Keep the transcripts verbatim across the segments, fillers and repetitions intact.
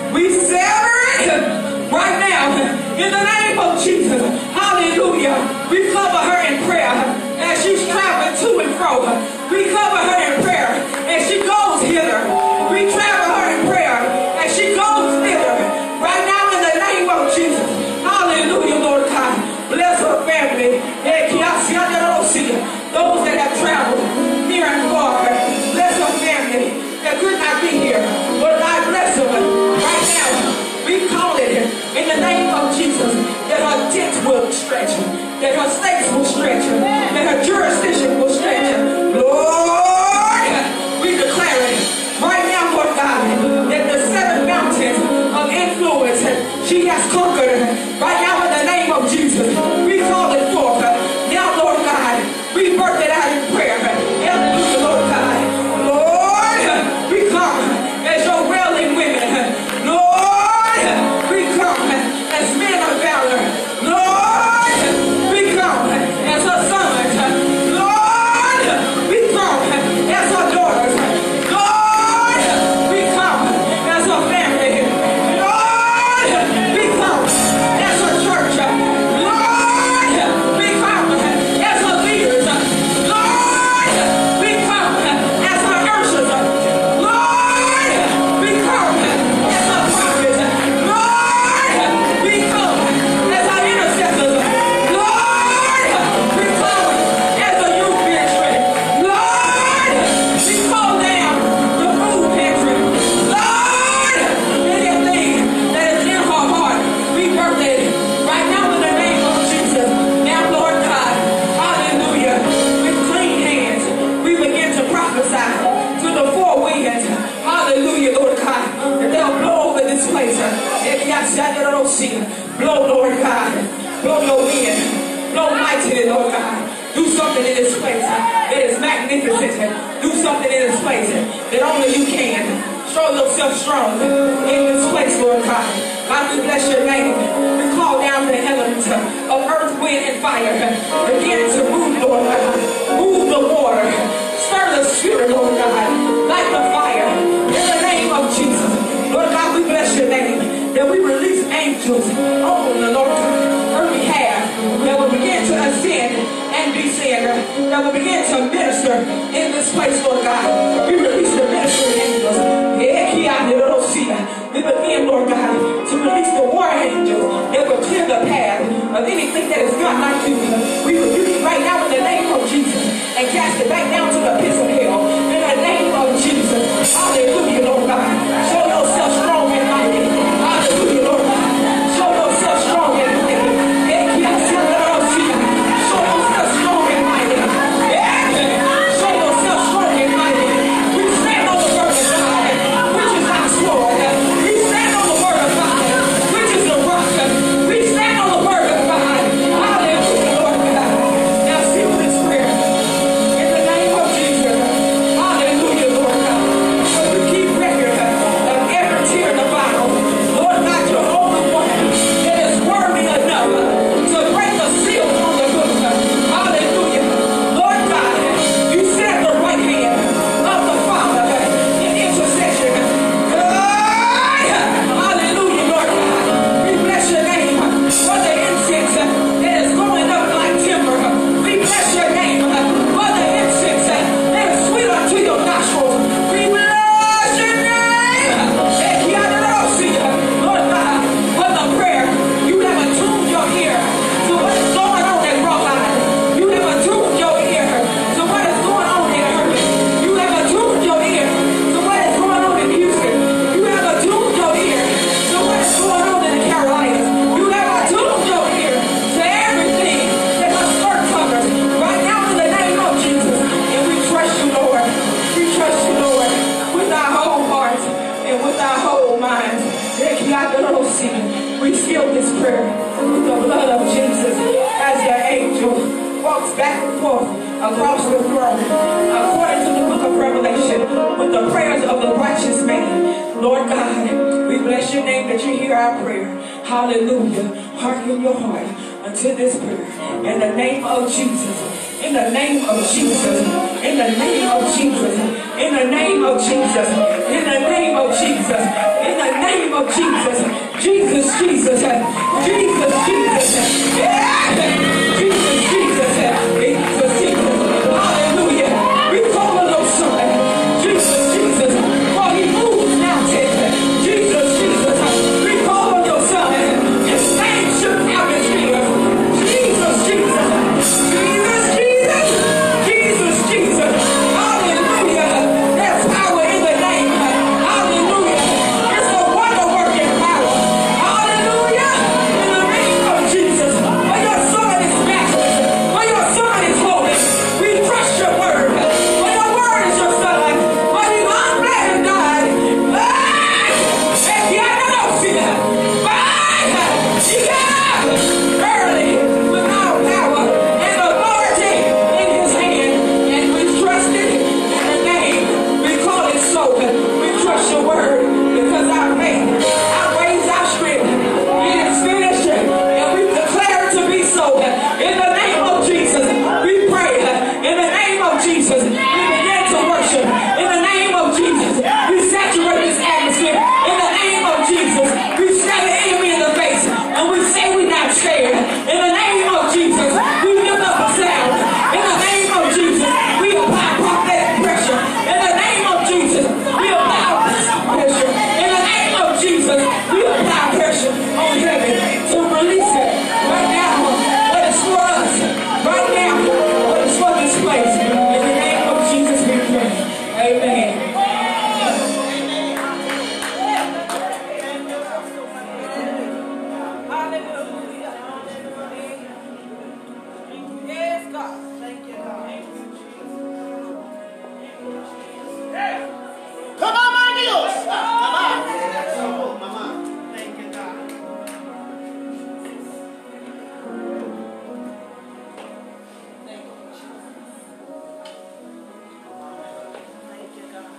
We sever it right now in the name of Jesus. Hallelujah. We cover her in prayer as she's traveling to and fro. We cover her in prayer as she goes hither. We travel her in prayer as she goes thither. Right now in the name of Jesus. Hallelujah, Lord God. Bless her family. Those that have traveled near and far. Bless her family that could not be here. Lord God, bless them. Right now, we call it in the name of Jesus that her tents will stretch, that her stakes will stretch, that her jurisdiction will stretch. Lord, we declare it right now, Lord God, that the seven mountains of influence she has conquered. Right now, in the name of Jesus, we call it forth. Now, Lord God, we birth it out in prayer. Hallelujah, Lord God. Lord, we come as your railing women. Lord, we come as men of valor. Lord, we come as her sons. Lord, we come as her daughters. Lord, we come as her family. Lord, we come as her church. Lord, we come as her leaders. Lord, we come as her ushers. Lord, we come as her prophets. Lord, we come as her intercessors. Lord, we come as a youth ministry. Lord, we call down the food pantry. Lord, anything that is in her heart, we birth it right now in the name of Jesus. Now, Lord God, hallelujah, with clean hands, we begin to prophesy to the four winds. Hallelujah, Lord God, that they'll blow over this place. Blow, Lord God, blow your wind, blow mightily, Lord God. Do something in this place that is magnificent. Do something in this place that only you can. Show yourself strong in this place, Lord God. God, we bless your name. We call down the elements of earth, wind, and fire. Begin to move, Lord God. Move the water. Stir the spirit, Lord God. Light the fire. In the name of Jesus. Lord God, we bless your name. That we release angels on the Lord her behalf. That will begin to ascend and descend. That will begin to minister in this place, Lord God. We release the ministering angels. We begin, Lord God, to release the war angels that will clear the path of anything that is not like you. We rebuke it right now in the name of Jesus and cast it back down to the pits of hell in the name of Jesus. Hallelujah, Lord God. Show yourself strong and mighty. Hallelujah, Lord God. Show yourself strong and mighty. Show yourself strong and mighty. Show yourself strong and mighty. We stand on the word of God, which is our sword. We stand on the word of God, which is the rock. We stand on the word of God. Hallelujah, Lord God. Now seal this prayer in the name of Jesus. Hallelujah, Lord God. So we keep record of every tear in the Bible. Lord God, you're the only one that is worthy enough to break the seal on the book. Hallelujah. Lord God, you sit at the right hand of the Father in intercession. Hallelujah, Lord God. We bless your name for the incense that is going up like timber. We bless your name for the incense that is sweet unto your nostrils. We bless your name. Lord God, for the prayer, you have attuned your ear to what is going on in Broadline. You have attuned your ear to what is going on in Irving. You have attuned your ear to what is going on in Houston. You have attuned your ear to what is going on in the Carolinas. You have attuned your ear to everything that the skirt covers right now in the name of Jesus. And we trust you, Lord. We trust you, Lord, with our whole hearts and with our whole minds. We seal this prayer with the blood of Jesus as the angel walks back and forth across the throne, according to the book of Revelation, with the prayers of the righteous man. Lord God, we bless your name that you hear our prayer. Hallelujah. Hearken your heart unto this prayer. In the name of Jesus. In the name of Jesus. In the name of Jesus. In the name of Jesus. In the name of Jesus. In the name of of Jesus. Jesus, Jesus, Jesus, Jesus. Yeah. Jesus, Jesus, Jesus, Jesus. Hallelujah. We call on your son. Jesus, Jesus. For he moves mountains. Jesus, Jesus. We call on your son. His name should have his fear. Jesus, Jesus. Jesus, Jesus. Jesus, Jesus. Hallelujah. There's power in the name. Hallelujah. It's the wonder working power. Hallelujah. In the name of Jesus. For your son is matchless. For your son is holy. We trust your word. For your word is your son. For he's unbled and died. Ah! And he had no sin. Bye. He got early with all power and authority in his hand. And we trust it in the name. We call it so. We trust your word because our faith outweighs our strength. It is finished and we declare it to be so. In the name of Jesus, we pray. In the name of Jesus, we begin to worship. In the name of Jesus, we saturate this atmosphere. In the name of Jesus, we stare the enemy in the face and we say we're not scared. In the name of Jesus, we lift up a sound. In the name of Jesus, we apply prophetic pressure. In the name of Jesus, we apply pressure. In the name of Jesus, we apply pressure on heaven to release it right now. What is for us right now? What is for this place? In the name of Jesus, we pray. Amen. Yes, God. Thank you, God. Come on, my Dios. Come on. Come on. Thank you, God. Thank you, Jesus. Thank you, God.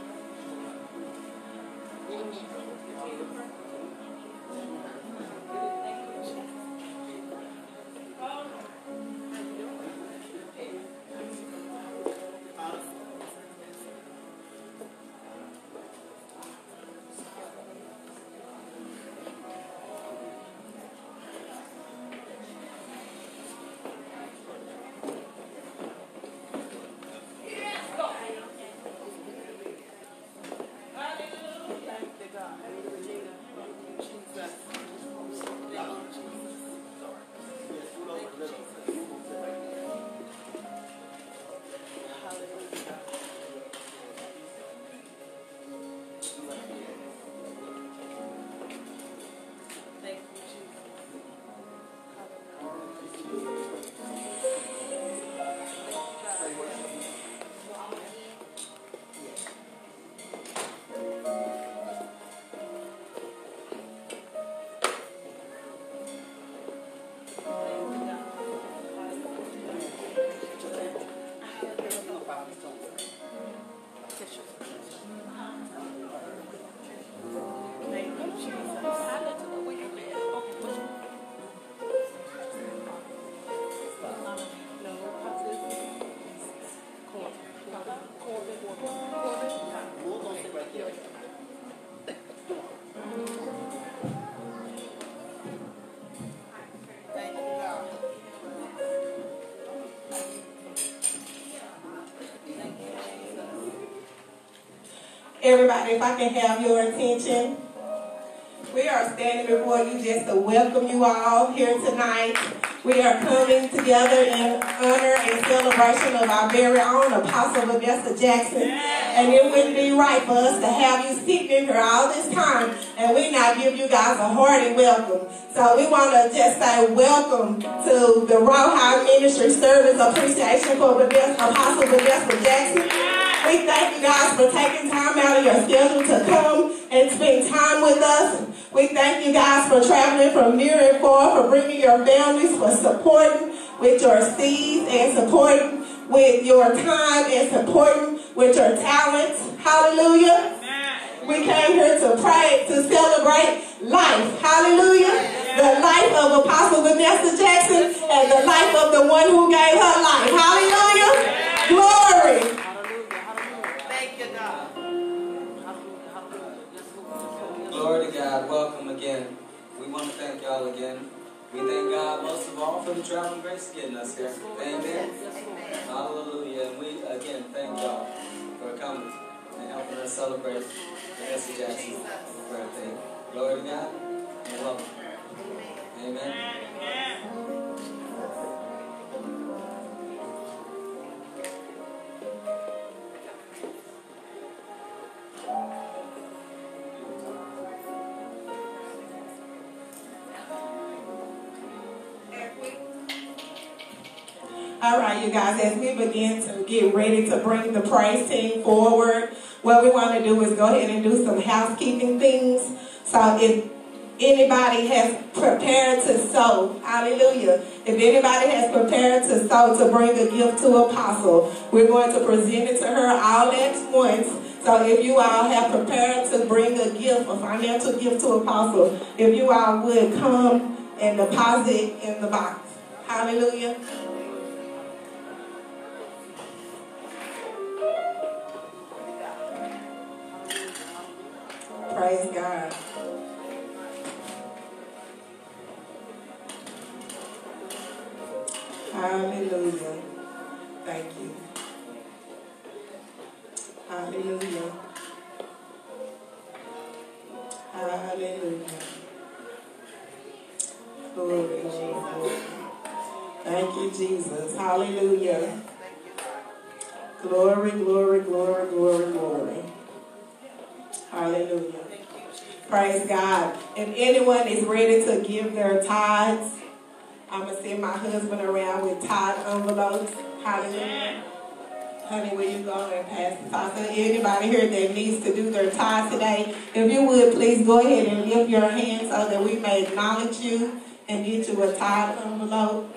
Everybody, if I can have your attention. We are standing before you just to welcome you all here tonight. We are coming together in honor and celebration of our very own Apostle Venissa Jackson. And it wouldn't be right for us to have you sitting in here all this time and we not give you guys a hearty welcome. So we want to just say welcome to the Raw High Ministry Service Appreciation for Apostle Venissa Jackson. We thank you guys for taking time out of your schedule to come and spend time with us. We thank you guys for traveling from near and far, for bringing your families, for supporting with your seeds and supporting with your time and supporting with your talents. Hallelujah. We came here to pray, to celebrate life. Hallelujah. The life of Apostle Venissa Jackson and the life of the one who gave her life. Hallelujah. Glory. Glory to God. Welcome again. We want to thank y'all again. We thank God most of all for the traveling grace getting us here. Amen. Hallelujah. And we again thank y'all for coming and helping us celebrate Vanessa Jackson's birthday. Glory to God and welcome. Amen. All right, you guys, as we begin to get ready to bring the praise team forward, what we want to do is go ahead and do some housekeeping things. So if anybody has prepared to sow, hallelujah, if anybody has prepared to sow to bring a gift to Apostle, we're going to present it to her all at once. So if you all have prepared to bring a gift, a financial gift to Apostle, if you all would come and deposit in the box. Hallelujah. Praise God. Hallelujah. Thank you. Hallelujah. Hallelujah. Glory, glory. Thank you, Jesus. Hallelujah. Glory, glory, glory, glory, glory. Hallelujah. Praise God. If anyone is ready to give their tithes, I'm going to send my husband around with tithe envelopes. Hallelujah. Honey, will you go and pass the tithe? So anybody here that needs to do their tithe today, if you would, please go ahead and lift your hand so that we may acknowledge you and get you a tithe envelope.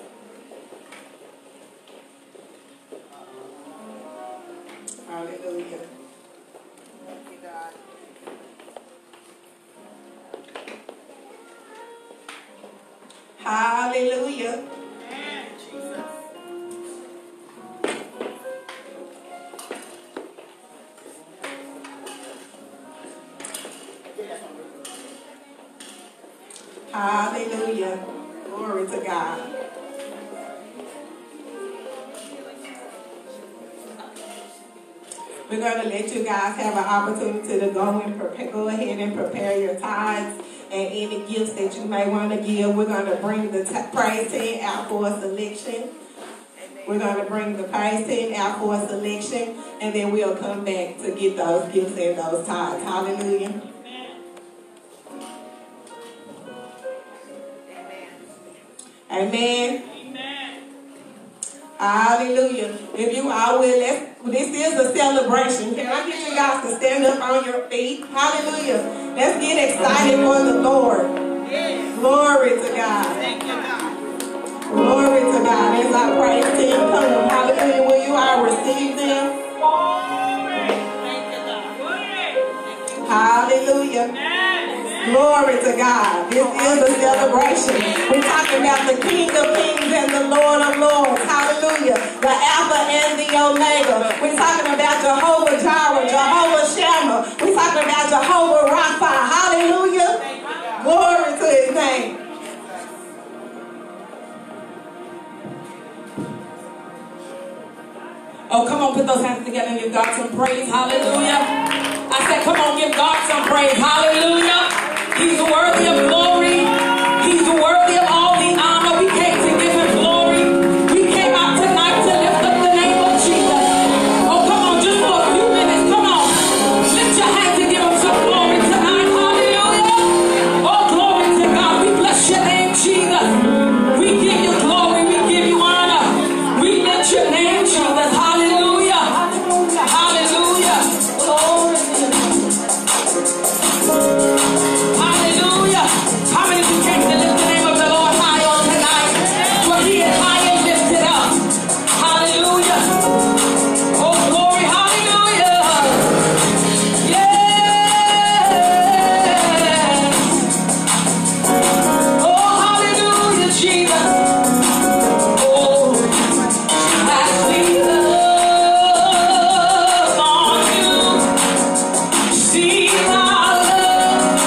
Hallelujah. Hallelujah. Hallelujah. Glory to God. We're going to let you guys have an opportunity to go and prepare, go ahead and prepare your tithes and any gifts that you may want to give. We're going to bring the t- praise team out for a selection. We're going to bring the praise team out for a selection, and then we'll come back to get those gifts and those tithes. Hallelujah. Amen. Amen. Hallelujah. If you all will, let's, this is a celebration. Can I get you guys to stand up on your feet? Hallelujah. Let's get excited for the Lord. Yes. Glory to God. Thank you, God. Glory to God. As I praise team come, hallelujah. Will you all receive them? Glory. Thank you, God. Hallelujah. Glory to God. This is a celebration. We're talking about the King of Kings and the Lord of Lords. Hallelujah. The Alpha and the Omega. We're talking about Jehovah Jireh, Jehovah Shammah. We're talking about Jehovah Rapha. Hallelujah. Glory to his name. Oh, come on, put those hands together and give God some praise. Hallelujah. I said, come on, give God some praise. Hallelujah. He's worthy of glory. He's worthy of all the honor. We came to give him glory. We came out tonight to lift up the name of Jesus. Oh, come on, just for a few minutes. Come on. Lift your hands and give him some glory tonight. Hallelujah. Oh, glory to God. We bless your name, Jesus. We give you glory. We give you honor. We lift your name, Jesus. Hallelujah. Hallelujah. Glory to God. Hallelujah. How many of you came to lift the name of the Lord high on tonight? For he is high and lifted up. Hallelujah. Oh, glory. Hallelujah. Yeah. Oh, hallelujah, Jesus. Oh, as we love on you, see our love.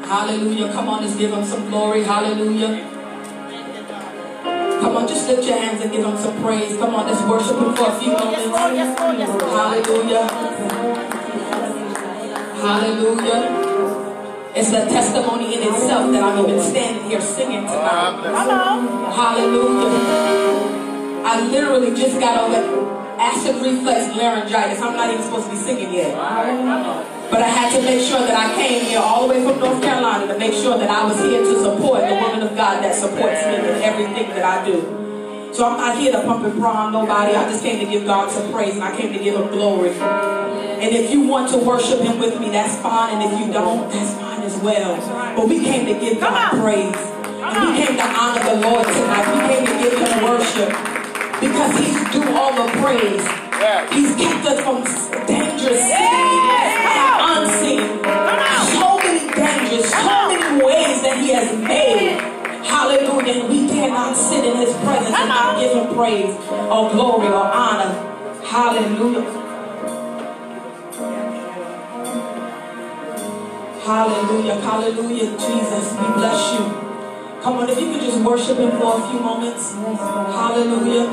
Hallelujah. Come on, let's give him some glory. Hallelujah. Come on, just lift your hands and give him some praise. Come on, let's worship him for a few moments. Hallelujah. Hallelujah. It's a testimony in itself that I'm even standing here singing tonight. Hallelujah. I literally just got over acid reflux laryngitis. I'm not even supposed to be singing yet. But I had to make sure that I came here all the way from North Carolina to make sure that I was here to support the woman of God that supports me in everything that I do. So I'm not here to pump and prime nobody. I just came to give God some praise, and I came to give him glory. And if you want to worship him with me, that's fine. And if you don't, that's fine as well. But we came to give God praise. And we came to honor the Lord tonight. We came to give him worship because he's due all the praise. He's kept us from dangerous seen and unseen. So many dangers, so many ways that he has made. Hallelujah. And we cannot sit in his presence and not give him praise or glory or honor. Hallelujah. Hallelujah. Hallelujah. Jesus, we bless you. Come on, if you could just worship him for a few moments. Hallelujah.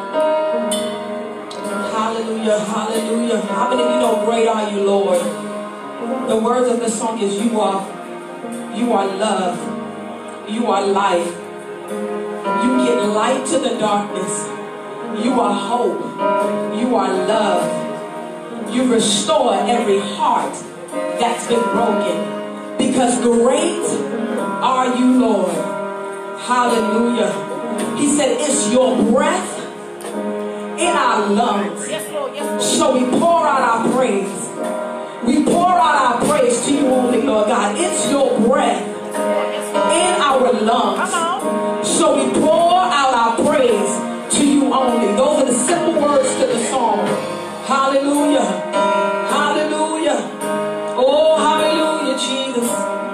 Hallelujah. Hallelujah. How many of you know great are you, Lord? The words of the song is you are, you are love. You are life. You give light to the darkness. You are hope. You are love. You restore every heart that's been broken. Because great are you, Lord. Hallelujah. He said it's your breath in our lungs. So we pour out our praise. We pour out our praise to you only, Lord God. It's your breath in our lungs. So we pour out our praise to you only. Those are the simple words to the song. Hallelujah. Hallelujah. Oh, hallelujah, Jesus.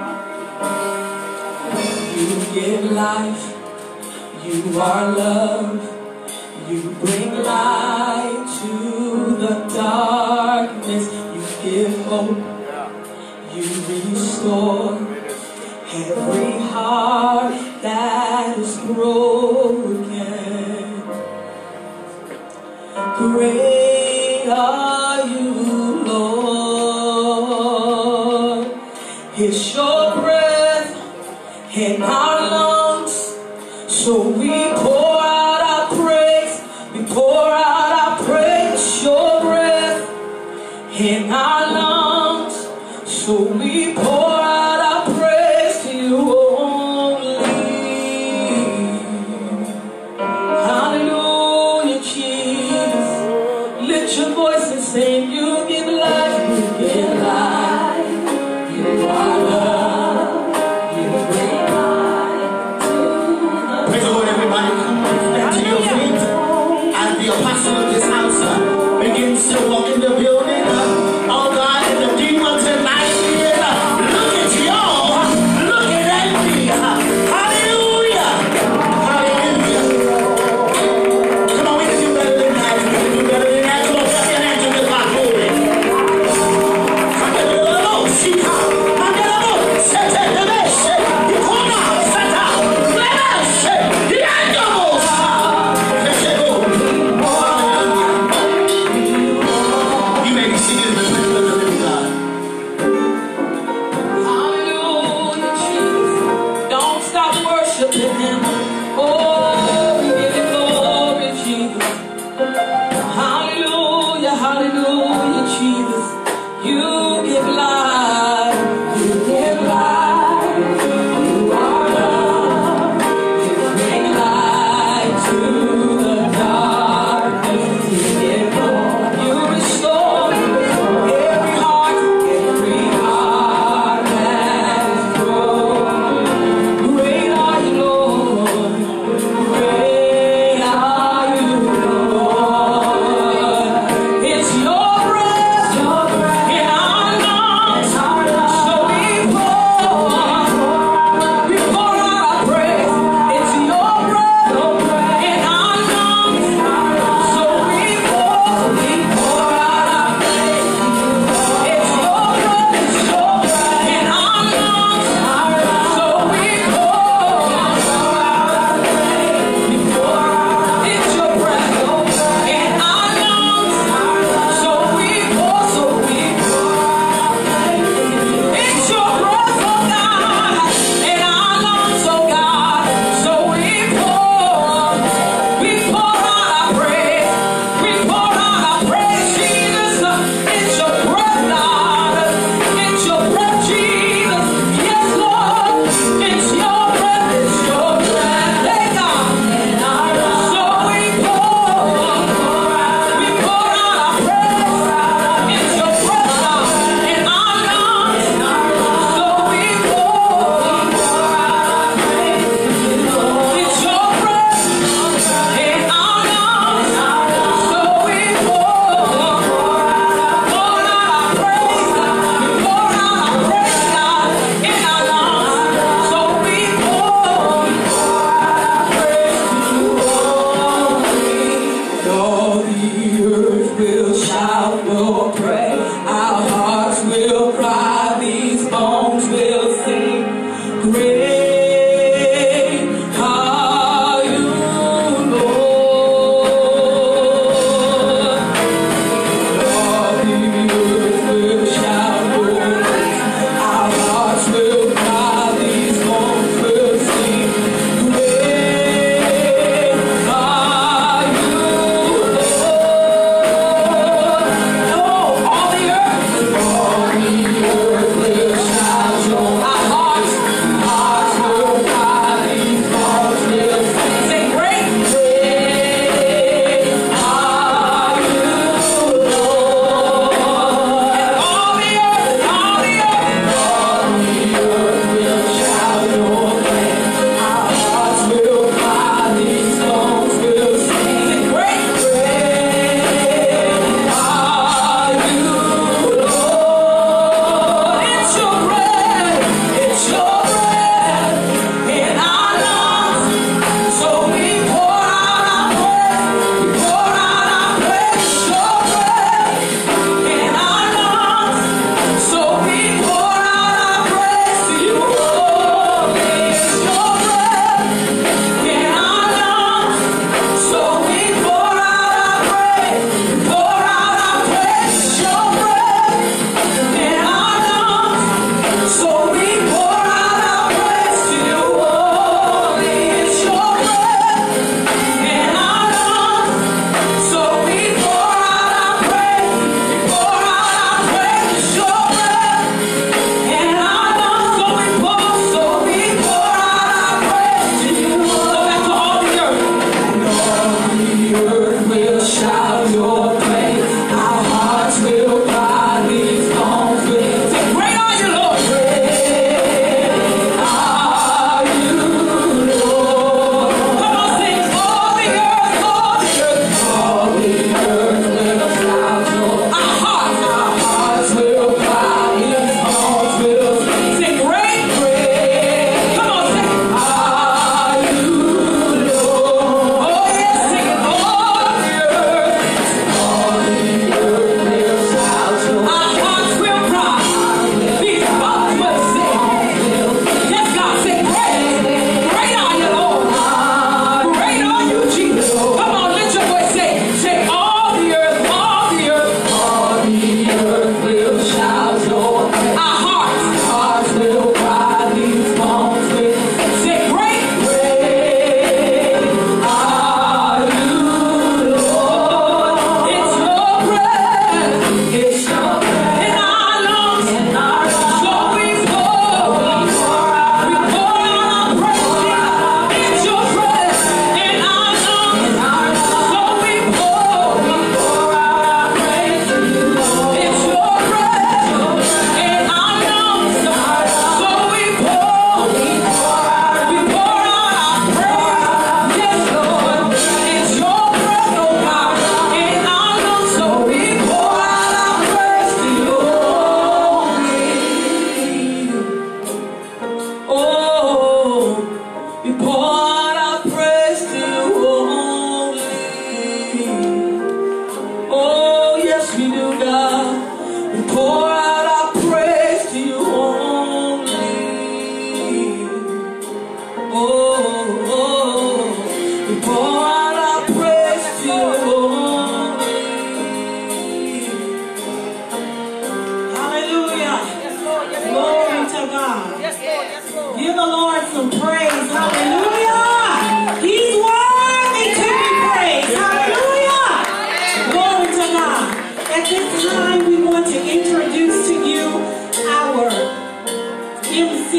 You give life. You are love. You bring light to the darkness. You give hope. You restore every heart that is broken. Great are you, Lord. It's your breath in our lungs, so we pour out our praise. We pour out our praise. It's your breath in our lungs, so we pour out our praise to you only. Hallelujah, Jesus. Lift your voice and sing. You give life, you give life. You are love. You bring life to the Praise the Lord, everybody.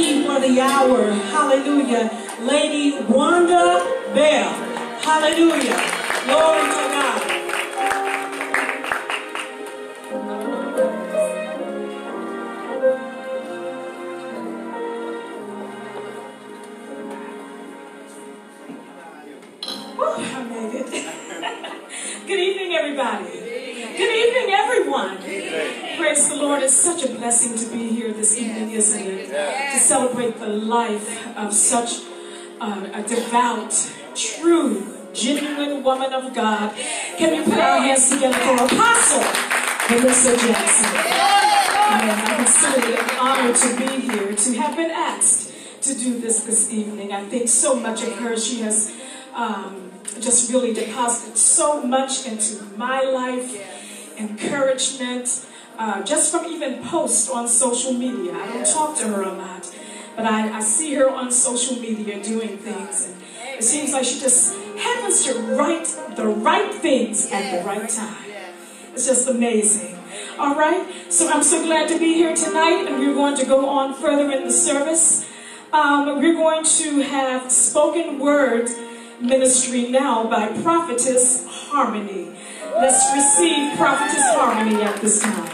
me for the hour. Hallelujah. Lady Wanda Bell. Hallelujah. Glory to God. Woo, I made it. Good evening, everybody. Good evening, everyone. Praise the Lord. It's such a blessing to be here this evening, isn't it? To celebrate the life of such uh, a devout, true, genuine woman of God. Can we put our hands together for Apostle Venissa Jackson? And I consider it an honor to be here, to have been asked to do this this evening. I think so much of her. She has um, just really deposited so much into my life, encouragement, uh, just from even posts on social media. I don't talk to her a lot, but I, I see her on social media doing things, and it seems like she just happens to write the right things at the right time. It's just amazing. All right, so I'm so glad to be here tonight, and we're going to go on further in the service. Um, we're going to have spoken word ministry now by Prophetess Harmony. Let's receive Prophetess Harmony at this time.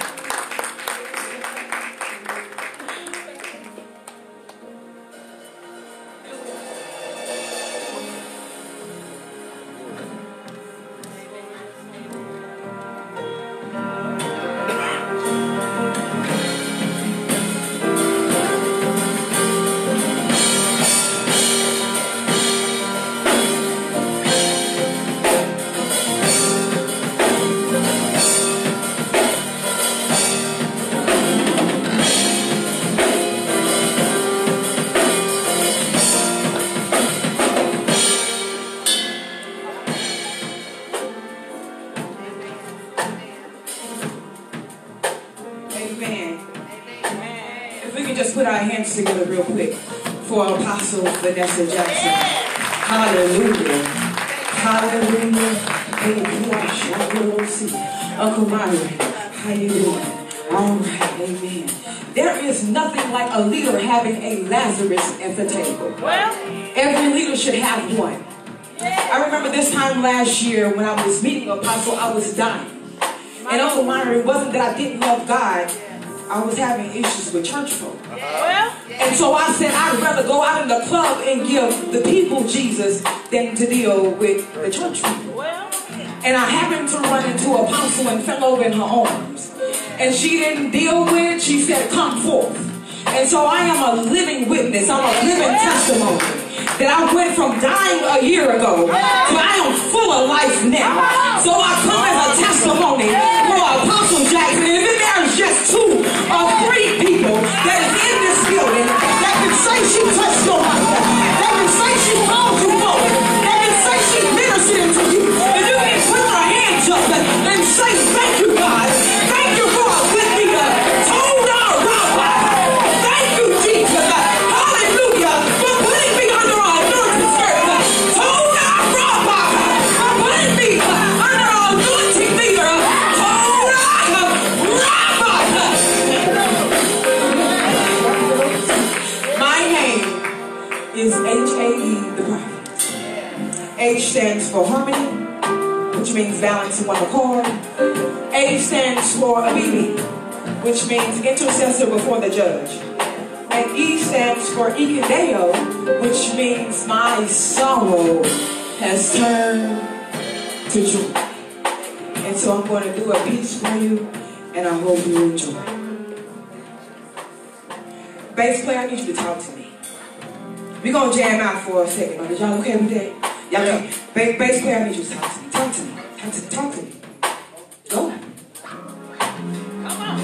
Together real quick for Apostle Venissa Jackson. Hallelujah. Hallelujah. Uncle Myron, how you doing? All right, amen. There is nothing like a leader having a Lazarus at the table. Well, every leader should have one. I remember this time last year when I was meeting Apostle, I was dying. And Uncle Myron, it wasn't that I didn't love God, I was having issues with church folk. Well, and so I said I'd rather go out in the club and give the people Jesus than to deal with the church people. Well, and I happened to run into Apostle and fell over in her arms. And she didn't deal with it. She said, come forth. And so I am a living witness. I'm a living testimony that I went from dying a year ago to I am full of life now. So I come as a testimony for Apostle Jackson. And if there's just two or three people that is in this building that can say she touched your life, that can say she called you forward, that can say she ministered to you, and you can put your hands up and say, thank you, God. Thank you for with me. Told our rabbi. Thank you, Jesus. Hallelujah. For putting me under our anointing skirt. Told our rabbi. For putting me under our anointing leader. Told our rabbi. My name is H A E, the prophet. H stands for harmony, which means balance in one accord. A stands for Abidi, which means intercessor before the judge. And E stands for Ikadeo, which means my sorrow has turned to joy. And so I'm going to do a piece for you, and I hope you enjoy. Bass player, I need you to talk to me. We're going to jam out for a second. Are y'all okay with that? Y'all yeah. Bass, bass player, I need you to talk to me. Talk to me. Talk to, talk to me. Go. Come on.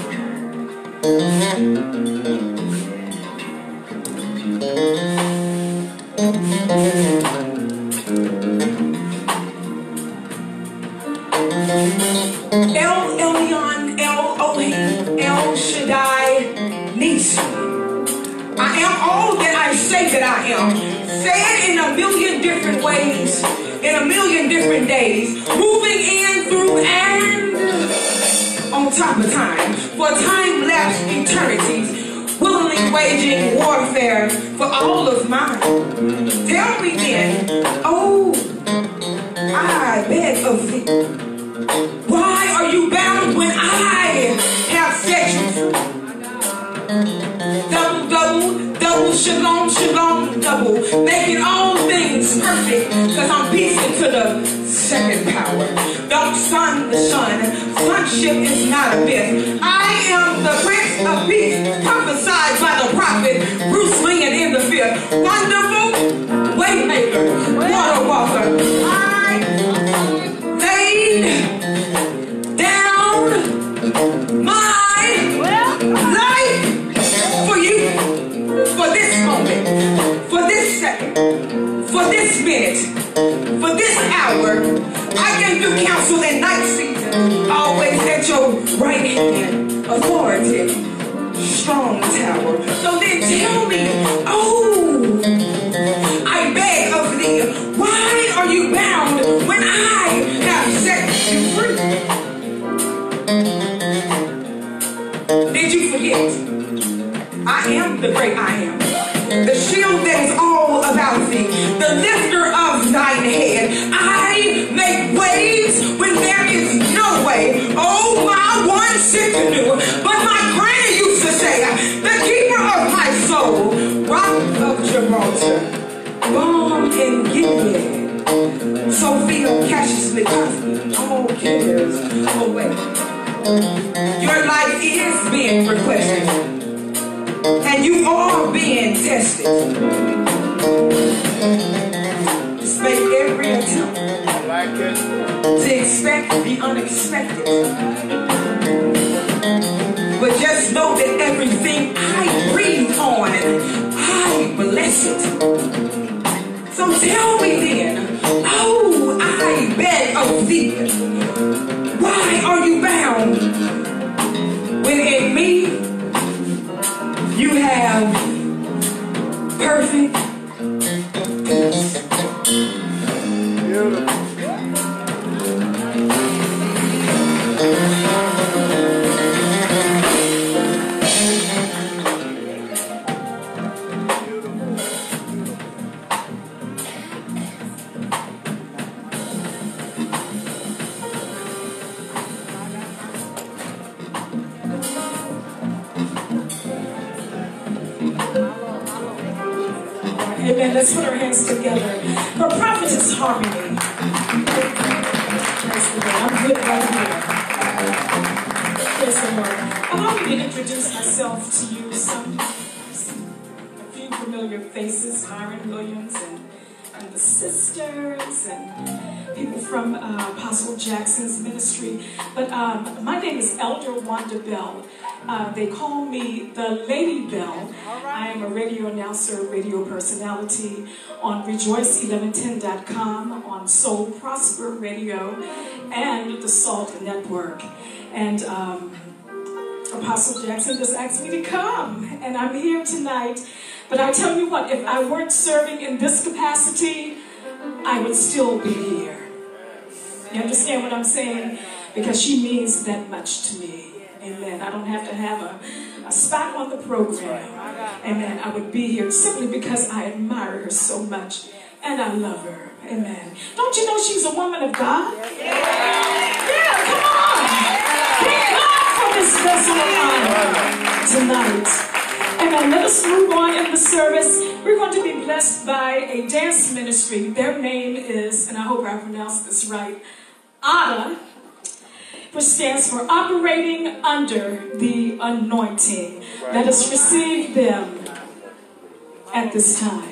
El Elyon, El Elohim, El Shaddai, Nisi. I am all that I say that I am. Said in a million different ways, in a million different days, moving in, through, and on top of time, for time lapse eternities, willingly waging warfare for all of mine. Tell me then, oh, I beg of thee, why are you bound when I have set you free? Double, double, double, shalom, shalom, double, making all things perfect, because I'm piecing to the second power. Don't son the son, sonship is not a myth. I am the Prince of Peace, prophesied by the prophet Bruce Lee in the fifth. Wonderful waymaker, water walker. I laid down my life for you, for this moment, for this second, for this minute, for this hour. I gave you counsel in night season, always at your right hand, authority, strong tower. So then tell me, oh, I beg of thee, why are you bound when I have set you free? Did you forget? I am the great I am. The shield that is all about thee, the lifter of thine head. I make waves when there is no way. Oh, my one sick canoe. But my granny used to say, the keeper of my soul, rock of Gibraltar, balm in Gilead. Sophia Cassiously, all cares away. Your life is being requested, and you are being tested. Just make every attempt to expect the unexpected. But just know that everything I breathe on, I bless it. So tell me then, oh, I beg of thee, why are you bound when in me you have perfect peace? Beautiful. Amen. Let's put our hands together for Prophetess Harmony. Praise the Lord. I'm good right here. Praise the Lord. Allow me to introduce myself to you. Some, a few familiar faces, Myron Williams and, and the sisters and people from uh, Apostle Jackson's ministry. But um, my name is Elder Wanda Bell. Uh, they call me the Lady Bell. I am a radio announcer, radio personality on rejoice eleven ten dot com, on Soul Prosper Radio, and the Salt Network. And um, Apostle Jackson just asked me to come, and I'm here tonight. But I tell you what, if I weren't serving in this capacity, I would still be here. You understand what I'm saying? Because she means that much to me. Amen. I don't have to have a, a spot on the program. Amen. I would be here simply because I admire her so much and I love her. Amen. Don't you know she's a woman of God? Yeah, come on. Thank God for this vessel of honor tonight. Amen. Let us move on in the service. We're going to be blessed by a dance ministry. Their name is, and I hope I pronounced this right, Ada, which stands for Operating Under the Anointing. Let us receive them at this time.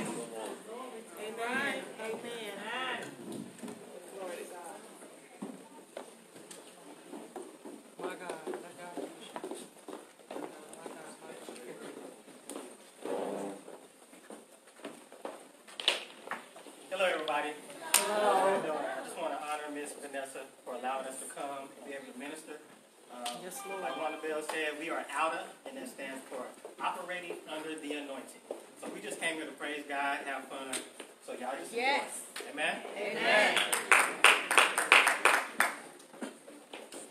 Hello, everybody. Hello. I just want to honor Miss Venissa for allowing us to come and be able to minister. Um, yes, Lord. Like Wanda Bell said, we are OUTA, and that stands for Operating Under the Anointing. So we just came here to praise God, have fun. So y'all just support. Yes. Amen? Amen.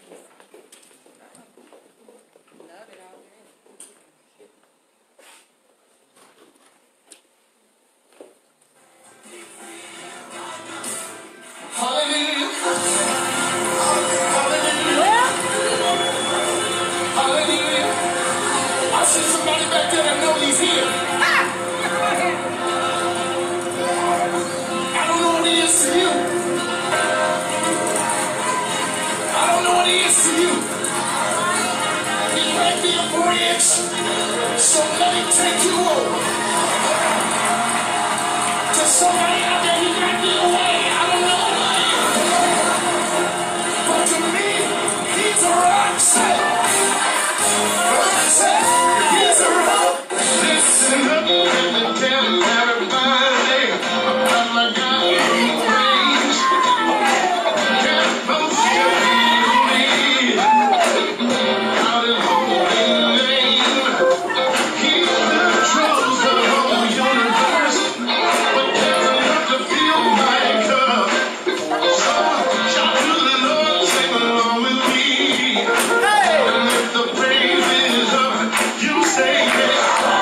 Love it already. Somebody out there, you might be away. I don't know why. But to me, he's a rock star. Rock star. He's a rock. Listen up and tell everybody about my God who praise. Can't folks hear me? Out in holy name. He's the truth of the whole universe. But there's enough to fill my cup. So shout to the Lord, sing along with me. And if the praise is up, you say yes.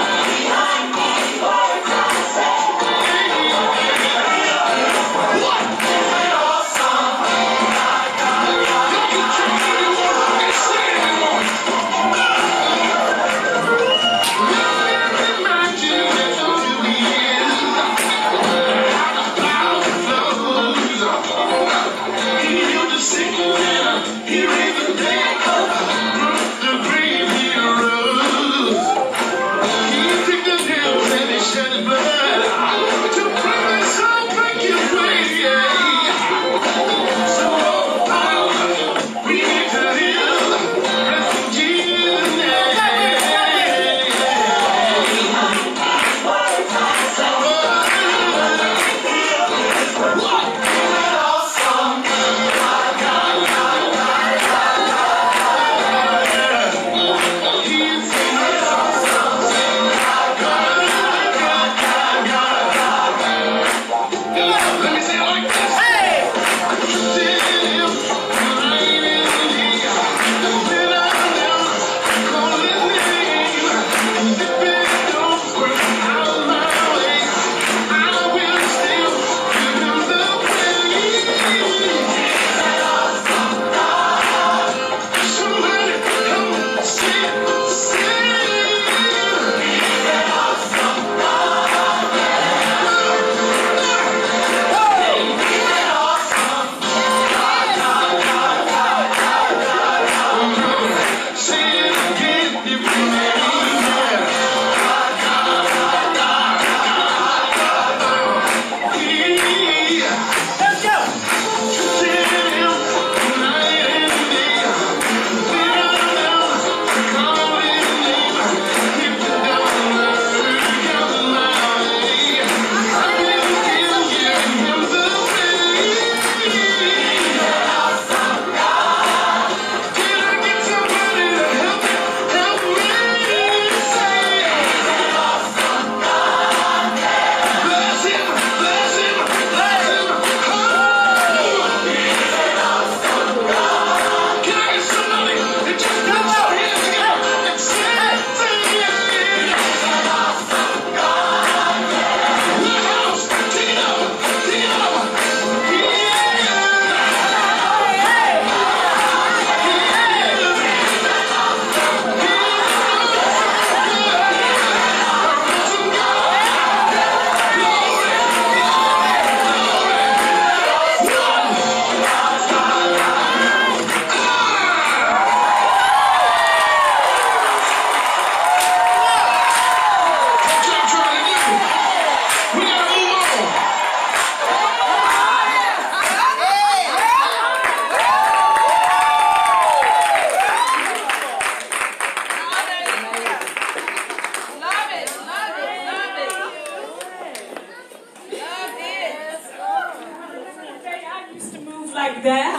Like that.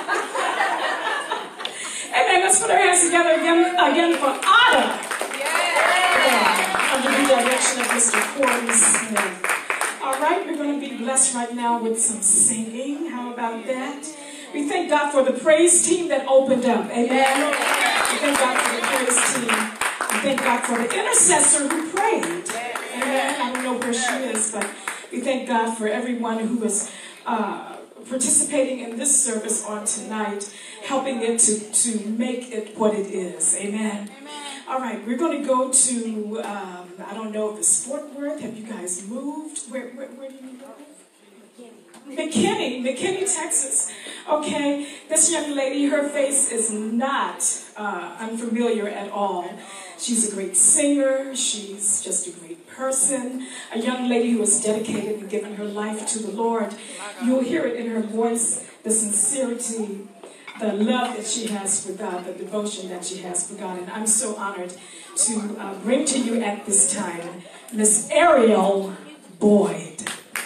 Amen. Let's put our hands together again, again for Otta. Yeah. Under the direction of Mister Corey Smith. All right, we're going to be blessed right now with some singing. How about that? We thank God for the praise team that opened up. Amen. We thank God for the praise team. We thank God for the intercessor who prayed. Amen. I don't know where she is, but we thank God for everyone who is uh, participating in this service on tonight, helping it to, to make it what it is. Amen. Amen. All right, we're going to go to, um, I don't know if it's Fort Worth. Have you guys moved? Where, where, where do you go? McKinney, McKinney, Texas. Okay, this young lady, her face is not uh, unfamiliar at all. She's a great singer. She's just a great person, a young lady who has dedicated and given her life to the Lord. You'll hear it in her voice, the sincerity, the love that she has for God, the devotion that she has for God. And I'm so honored to uh, bring to you at this time Miss Ariel Boyd.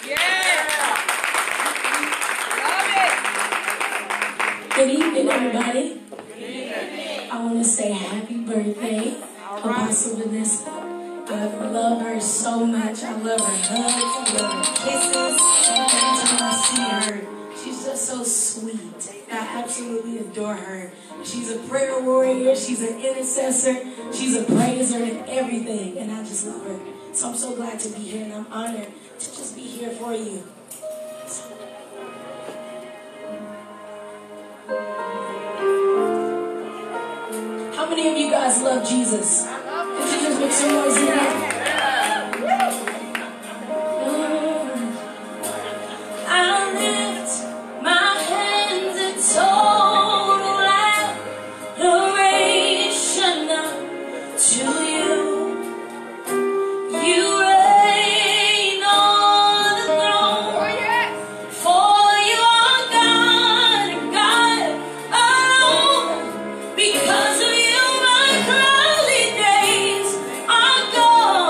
Good evening, everybody. I want to say happy birthday, Apostle Venissa. I love her so much. I love her hugs, I love her kisses. Every time I see her, she's just so sweet. I absolutely adore her. She's a prayer warrior. She's an intercessor. She's a praiser and everything. And I just love her. So I'm so glad to be here, and I'm honored to just be here for you. How many of you guys love Jesus? Could you just make some noise in here? I lift my hands in total adoration to you. You reign on the throne, for you are God and God alone. Because of you, my cloudy days are gone.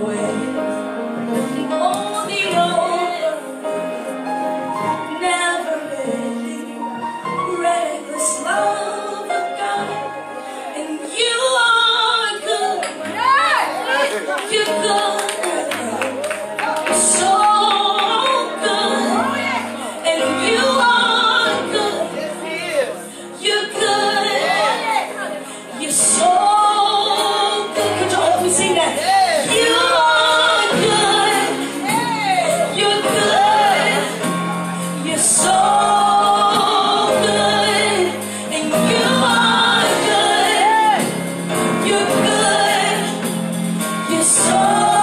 way. Oh, the open, never-ending, reckless love of God. And you are good. You're good. So good. And you are good. You're good. You're so good. Could you help me sing that? You are good. You're good. You're so good. And you are good. You're good. You're so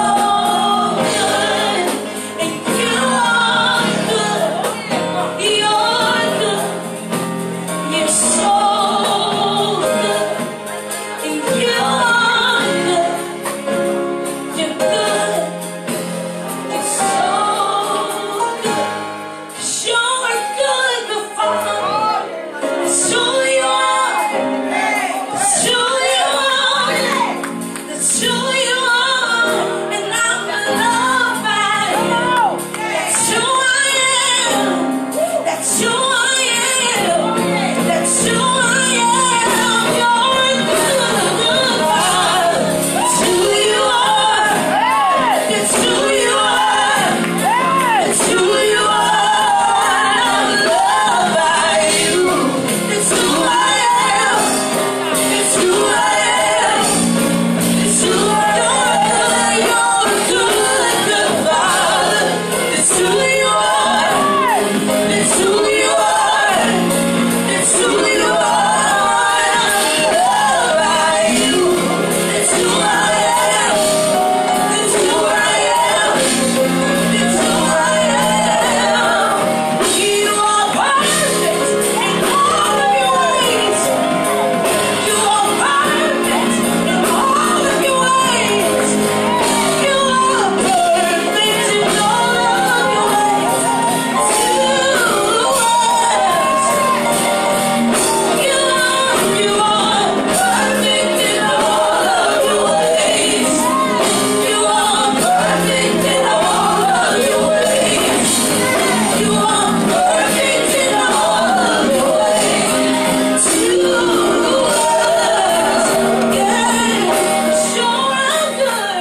good. And you are good. You're good. You're so good. And you are good. You're good. You're so good. 'Cause you're a good, good Father. That's who you are. That's who you are. That's who you are. And I'm loved by you. That's who I am. That's who I am. That's who I am. You're a good, good Father. That's who you are. That's who you are. That's who you are. I'm loved by you. That's who I am. That's who I am. That's who I am. You're a good, good Father. That's who you are. That's who you are. That's who you are. I'm loved by you. That's who I am. That's who I am. That's who I am. You are perfect in all of your ways. You are perfect in all of your ways. You are perfect in all of your ways. To us. You are, you are perfect in all of your ways. You are perfect in all of your ways. You are perfect in all of your ways. To us, yeah. Sure good.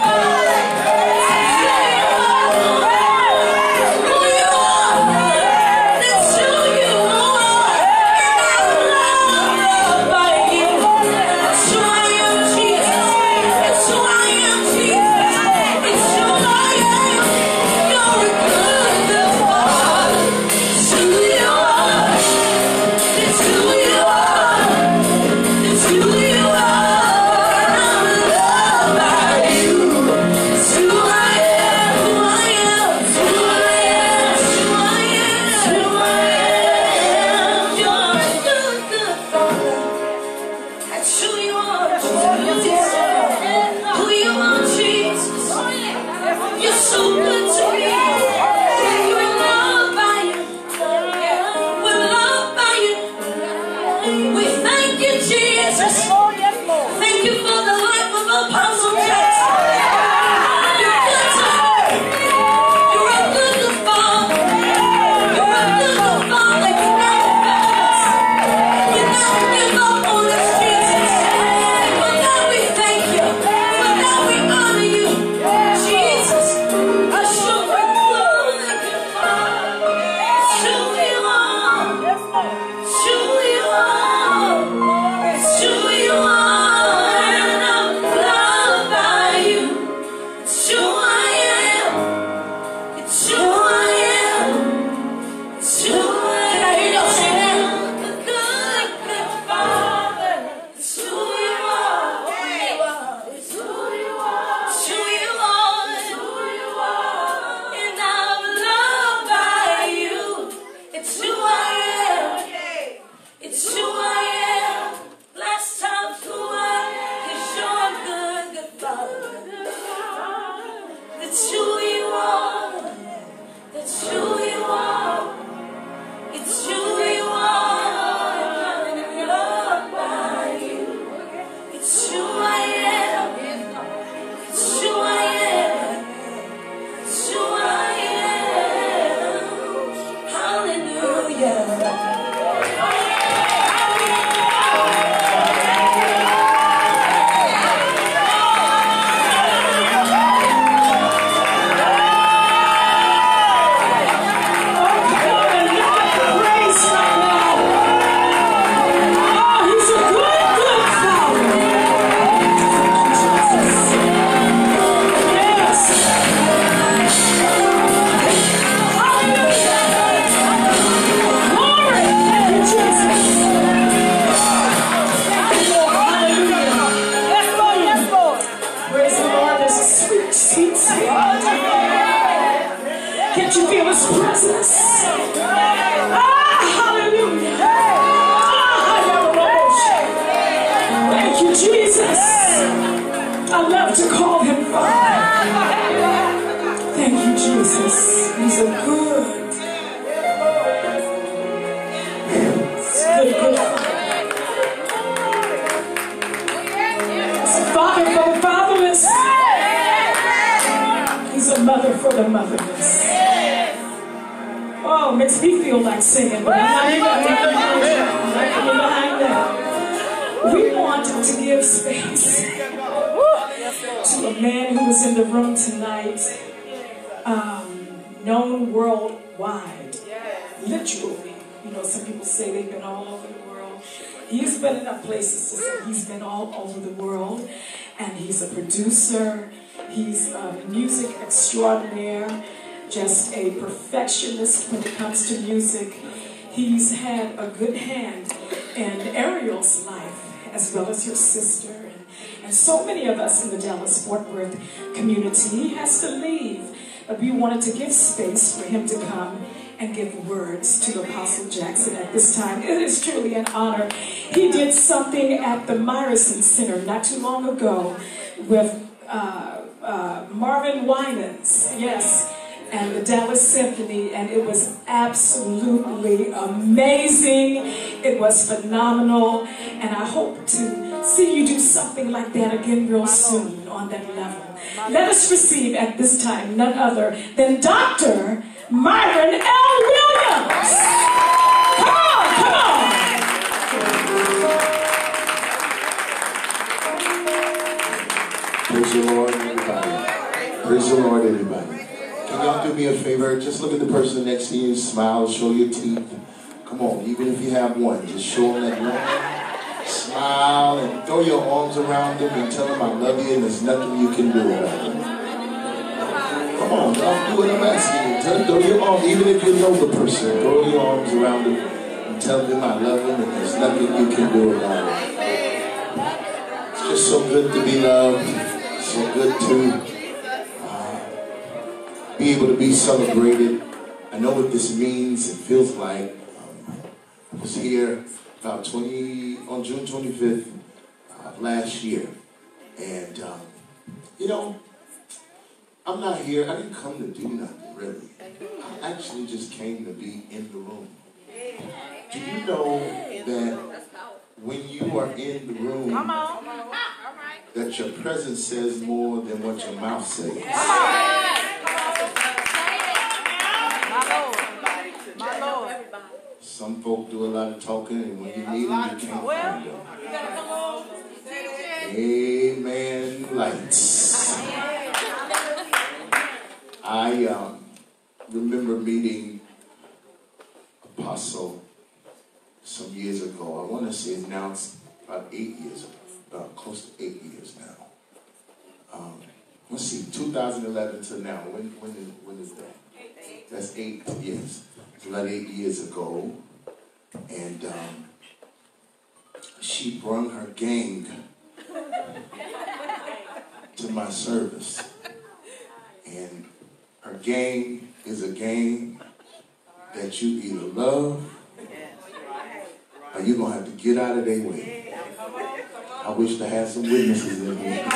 Who you are, that's who you are. And I'm loved by you. That's who I am, Jesus. That's who I am, Jesus. It's who I am. You're a good, good Father. It's who you are. It's who you are. It's who you are. I'm loved by you. It's who I am. Who I am. It's who I am. It's who I am. It's who I am. You're a good, good Father. That's who you are. Jesus. Who you are, Jesus. You're so good to me. We're loved by you. We're loved by you. We thank you, Jesus. Thank you for the life of Apostle Jackson. You're good to her. You're a good, good Father. You're a good, good Father. You never fail us. You never give up on us, Jesus. For that we thank you. For that we honor you, Jesus. You're so good, good Father. It's who you are. It's who you are. It's who you are. like singing, but I'm not even behind that. We want to give space to a man who is in the room tonight, um, known worldwide, literally. You know, some people say they've been all over the world. He's been enough places to say he's been all over the world. And he's a producer. He's a music extraordinaire. Just a perfectionist when it comes to music. He's had a good hand in Ariel's life, as well as her sister. And, and so many of us in the Dallas-Fort Worth community. He has to leave. But we wanted to give space for him to come and give words to Apostle Jackson at this time. It is truly an honor. He did something at the Myerson Center not too long ago with uh, uh, Marvin Winans, yes, and the Dallas Symphony, and it was absolutely amazing. It was phenomenal, and I hope to see you do something like that again real soon on that level. Let us receive at this time none other than Doctor Myron L. Williams. Come on, come on. Praise the Lord, everybody. Praise the Lord, everybody. Can y'all do me a favor? Just look at the person next to you, smile, show your teeth. Come on, even if you have one, just show them that one. Smile and throw your arms around them and tell them I love you and there's nothing you can do about it. Come on, y'all, do what I'm asking you. Tell them, throw your arms, even if you know the person, throw your arms around them and tell them I love them and there's nothing you can do about it. It's just so good to be loved, so good to uh, be able to be celebrated. I know what this means, it feels like. Um, I was here about twenty on June twenty-fifth of last year, and um, you know, I'm not here. I didn't come to do nothing really. I actually just came to be in the room. Do you know that when you are in the room, that your presence says more than what your mouth says? Some folk do a lot of talking, and when you need them, you can't find them. Amen. Lights. I um, remember meeting Apostle some years ago. I want to say now it's about eight years, about close to eight years now. Um, let's see, two thousand eleven to now. When when is, when is that? That's eight years. It's about eight years ago. And um, she brought her gang to my service. And her gang is a gang that you either love or you're going to have to get out of their way. I wish to have some witnesses in here.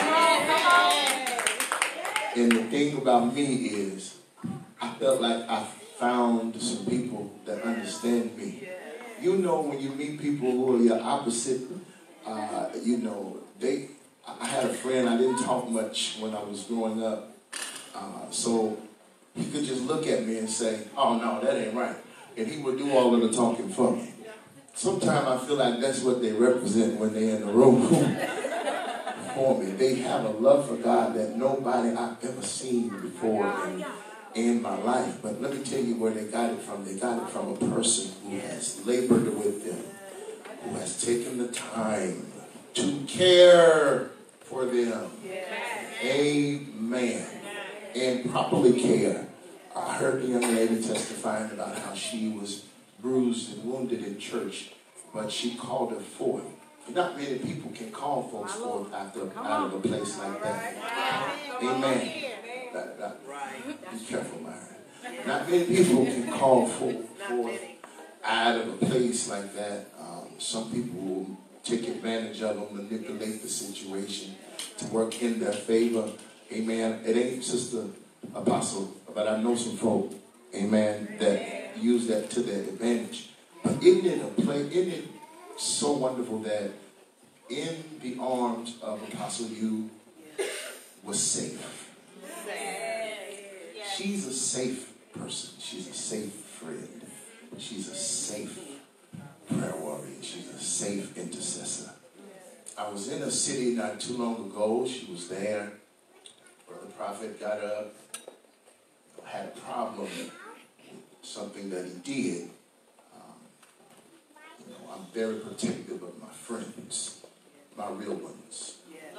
And the thing about me is, I felt like I found some people that understand me. You know, when you meet people who are your opposite, uh, you know, they, I had a friend, I didn't talk much when I was growing up. Uh, so he could just look at me and say, oh no, that ain't right. And he would do all of the talking for me. Sometimes I feel like that's what they represent when they're in the room for me. They have a love for God that nobody I've ever seen before in, in my life. But let me tell you where they got it from. They got it from a person who has labored with them, who has taken the time to care for them. Amen. And properly care. I heard the young lady testifying about how she was bruised and wounded in church, but she called her forth. Not many people can call folks forth after, out of a place like that. Amen. That, that, be careful, Myron. Not many people can call forth, forth out of a place like that. Um, some people will take advantage of them, manipulate the situation to work in their favor. Amen. It ain't Sister Apostle, but I know some folk, amen, that use that to their advantage. But isn't it a play? Isn't it so wonderful that in the arms of Apostle you was safe? She's a safe person. She's a safe friend. She's a safe prayer warrior. She's a safe intercessor. I was in a city not too long ago. She was there. Brother Prophet got up, had a problem with something that he did. Um, you know, I'm very protective of my friends, my real ones.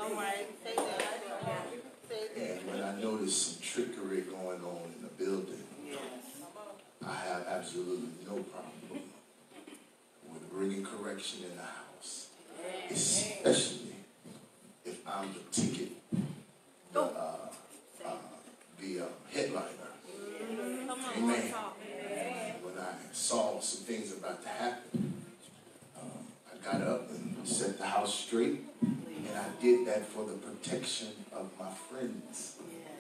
And when I notice some trickery going on in the building, I have absolutely no problem with bringing correction in the house, especially if I'm the ticket, the, uh, uh, the uh, headliner. Amen. When I saw some things about to happen, um, I got up and set the house straight, and I did that for the protection of my friends.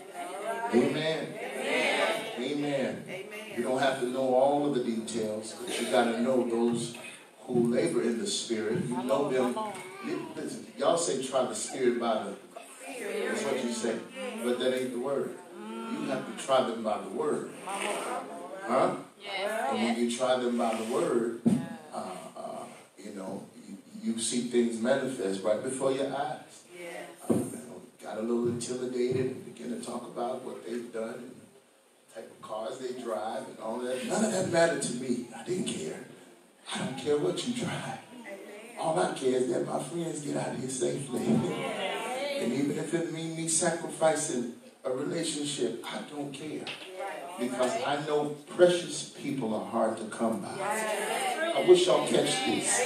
Amen. Amen. Amen. You don't have to know all of the details, but you got to know those who labor in the Spirit. You know them. Listen, y'all say try the Spirit by the. That's what you say, but that ain't the word. You have to try them by the word. Huh? And when you try them by the word, uh, uh, you know, you, you see things manifest right before your eyes. Uh, you know, got a little intimidated and begin to talk about what they've done and the type of cars they drive and all that. None of that mattered to me. I didn't care. I don't care what you drive. All I care is that my friends get out of here safely. And even if it means me sacrificing a relationship, I don't care. Because I know precious people are hard to come by. I wish y'all catch this.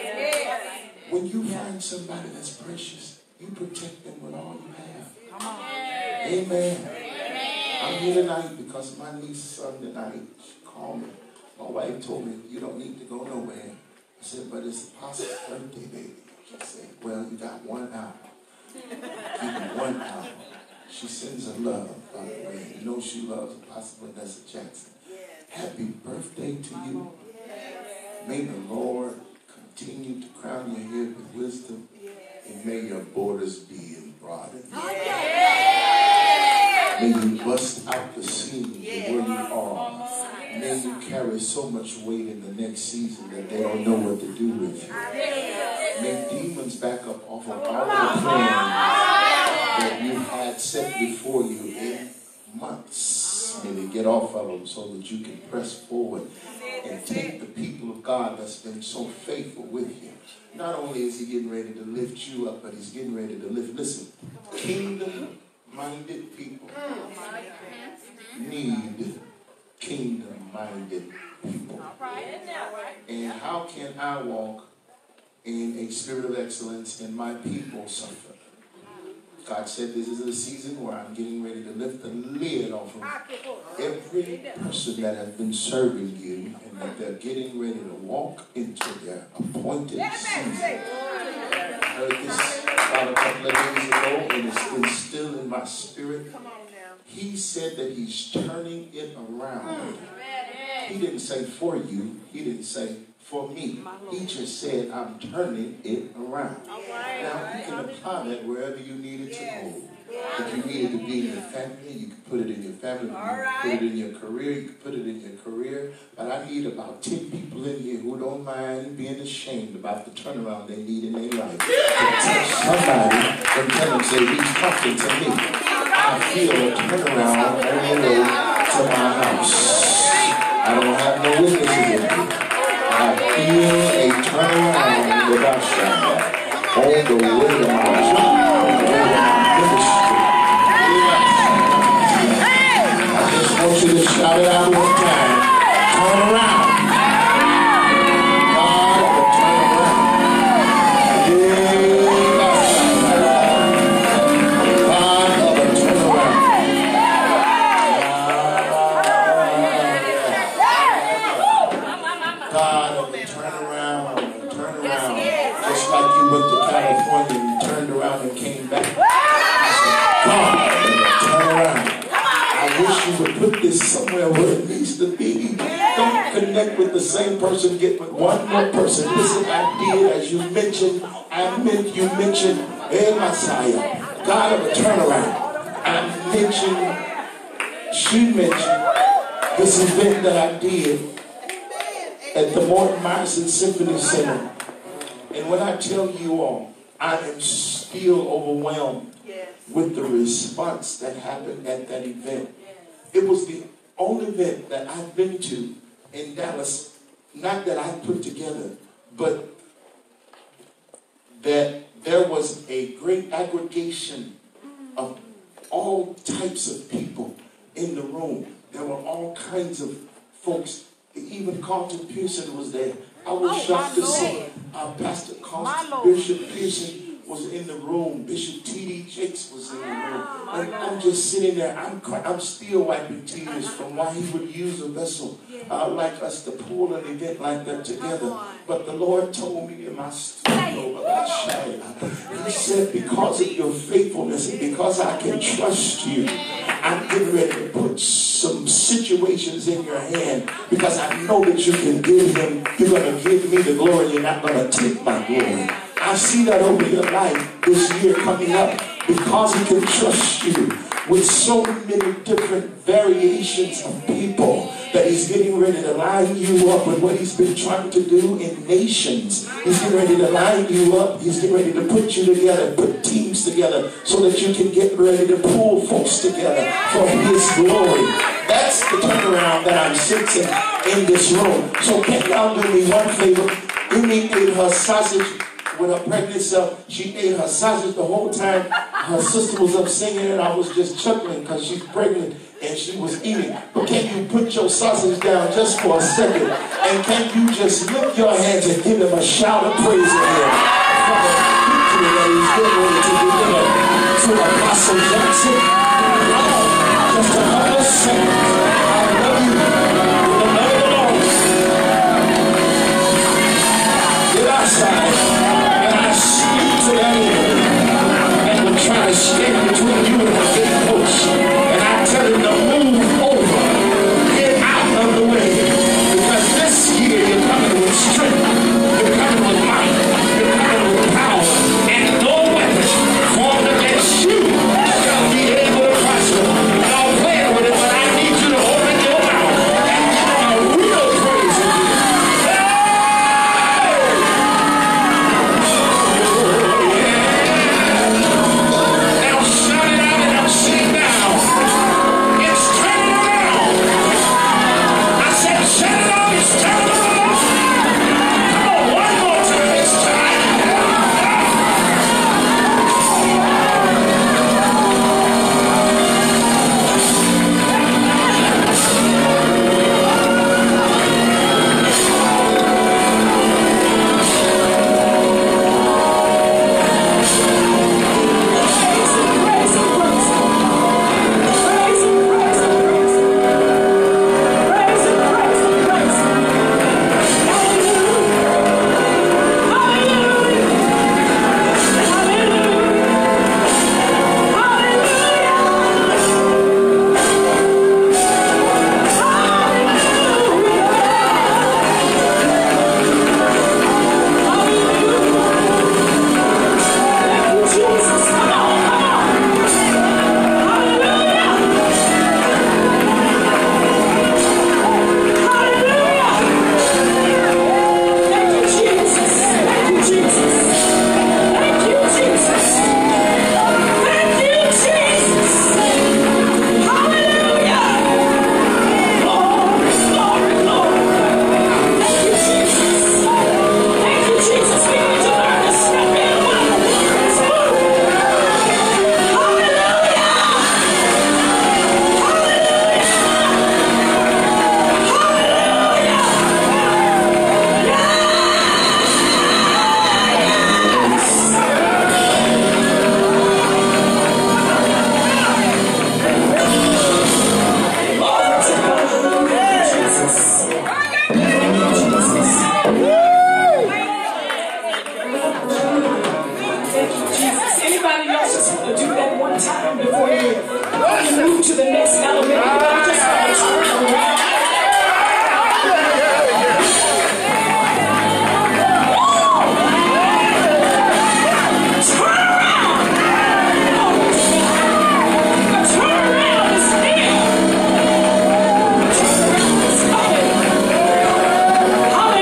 When you find somebody that's precious, you protect them with all you have. Amen. I'm here tonight because my niece's son tonight, she called me. My wife told me, you don't need to go nowhere. I said, but it's Apostle's birthday, baby. She said, well, you got one hour. Give me one hour. She sends her love, by the way. You know she loves Apostle Venissa Jackson. Happy birthday to you. May the Lord continue to crown your head with wisdom, and may your borders be broadened. May you bust out the seams of where you are. May you carry so much weight in the next season that they don't know what to do with you. May demons back up off of all the plans that you had set before you in months. May they get off of them so that you can press forward and take the people of God that's been so faithful with you. Not only is he getting ready to lift you up, but he's getting ready to lift, listen, kingdom-minded people need kingdom-minded people. And how can I walk in a spirit of excellence and my people suffer? God said this is a season where I'm getting ready to lift the lid off of every person that has been serving you, and that they're getting ready to walk into their appointed season. I heard this about a couple of days ago, and it's been still in my spirit. He said that he's turning it around. He didn't say for you. He didn't say for me. He just said, I'm turning it around. Now, you can apply that wherever you need it to go. If you need it to be in your family, you can put it in your family. You can put it in your career. You can put it in your career. But I need about ten people in here who don't mind being ashamed about the turnaround they need in their life. To touch somebody and tell them, say, he's talking to me. I feel a turnaround on the way to my house. I don't have no witnesses in here. I feel a turnaround without shame on the way to my job, on the way to my ministry. I just want you to shout it out one time. Turn around. God will turn around. God will turn around. God will turn around and turn around. Just like you went to California and turned around and came back. God will turn around. I wish you would put this somewhere where it needs to be. Don't connect with the same person. Get with one more person. Listen, I did, as you mentioned, I meant you mentioned, El Messiah. God will turn around. I mentioned, she mentioned this event that I did. at the Morton Morrison Symphony Center. And when I tell you all, I am still overwhelmed with the response that happened at that event. It was the only event that I've been to in Dallas, not that I put together, but that there was a great aggregation of all types of people in the room. There were all kinds of folks. Even Carlton Pearson was there. I was oh, shocked to see uh, Pastor Carlton, Bishop Pearson was in the room. Bishop T D Jakes was in the room. And I'm just sitting there. I'm I'm still wiping tears from why he would use a vessel uh, like us to pull an event like that together. But the Lord told me in my studio, he said, because of your faithfulness and because I can trust you, I'm getting ready to put some situations in your hand because I know that you can give him, you're going to give me the glory, you're not going to take my glory. I see that over your life this year coming up because he can trust you with so many different variations of people that he's getting ready to line you up with what he's been trying to do in nations. He's getting ready to line you up. He's getting ready to put you together, put teams together so that you can get ready to pull folks together for his glory. That's the turnaround that I'm sensing in this room. So can y'all do me one favor? Amy ate her sausage with her pregnant self. She ate her sausage the whole time. Her sister was up singing and I was just chuckling because she's pregnant and she was eating. But can you put your sausage down just for a second? And can you just lift your hands and give him a shout of praise in here for the victory that he's getting ready to deliver to Apostle Jackson? Just a couple of seconds. I love you. In the name of the Lord. Get outside. To that end, and will try to stand between you and the gate post. And I tell him to move over, get out of the way, because this year you're coming with strength, you're coming with might, you're coming with power, and no weapon formed against you shall be able to prosper. And I'll play with it, but I need you to open your mouth and give him a real praise in here. Hallelujah.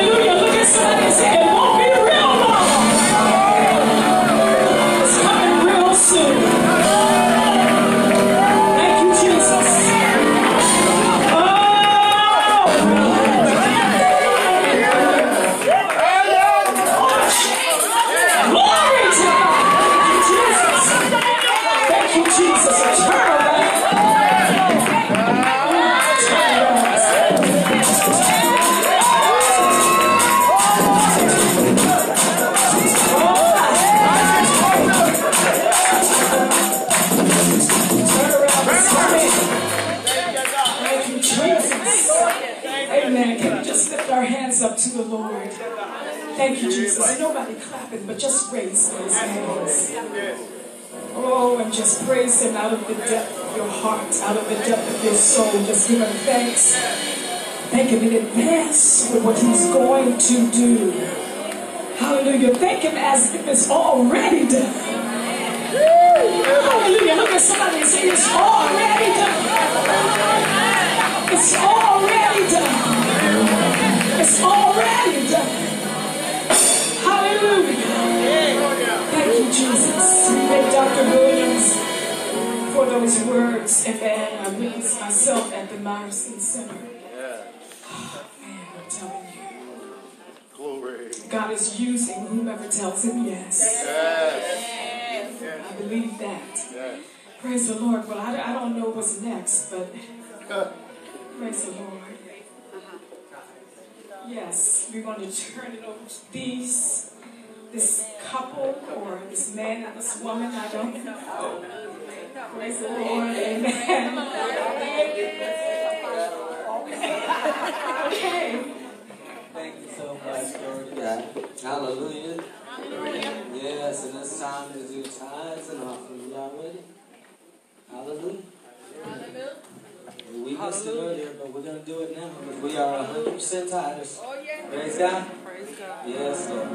hands. Nobody clapping, but just raise those hands. Oh, and just praise him out of the depth of your heart, out of the depth of your soul. Just give him thanks. Thank him in advance for what he's going to do. Hallelujah. Thank him as if it's already done. Hallelujah. Look at somebody and say, it's already done. It's already done. It's already done. Hallelujah. Thank you, Jesus. Thank Doctor Williams for those words. And then I witnessed myself at the Myerson Center. Oh, man, I'm telling you. Glory. God is using whomever tells him yes. Yes. I believe that. Yes. Praise the Lord. Well, I, I don't know what's next, but praise the Lord. Yes, we're going to turn it over to these, this couple or this man and this woman. I don't know. Praise the Lord. Amen. Okay. Thank you so much, glory to God. Hallelujah. Yes, and this time is your tithes and offerings. Y'all ready? Hallelujah. We missed it earlier, but we're going to do it now because we are one hundred percent tithers. Praise God. Yes, Lord.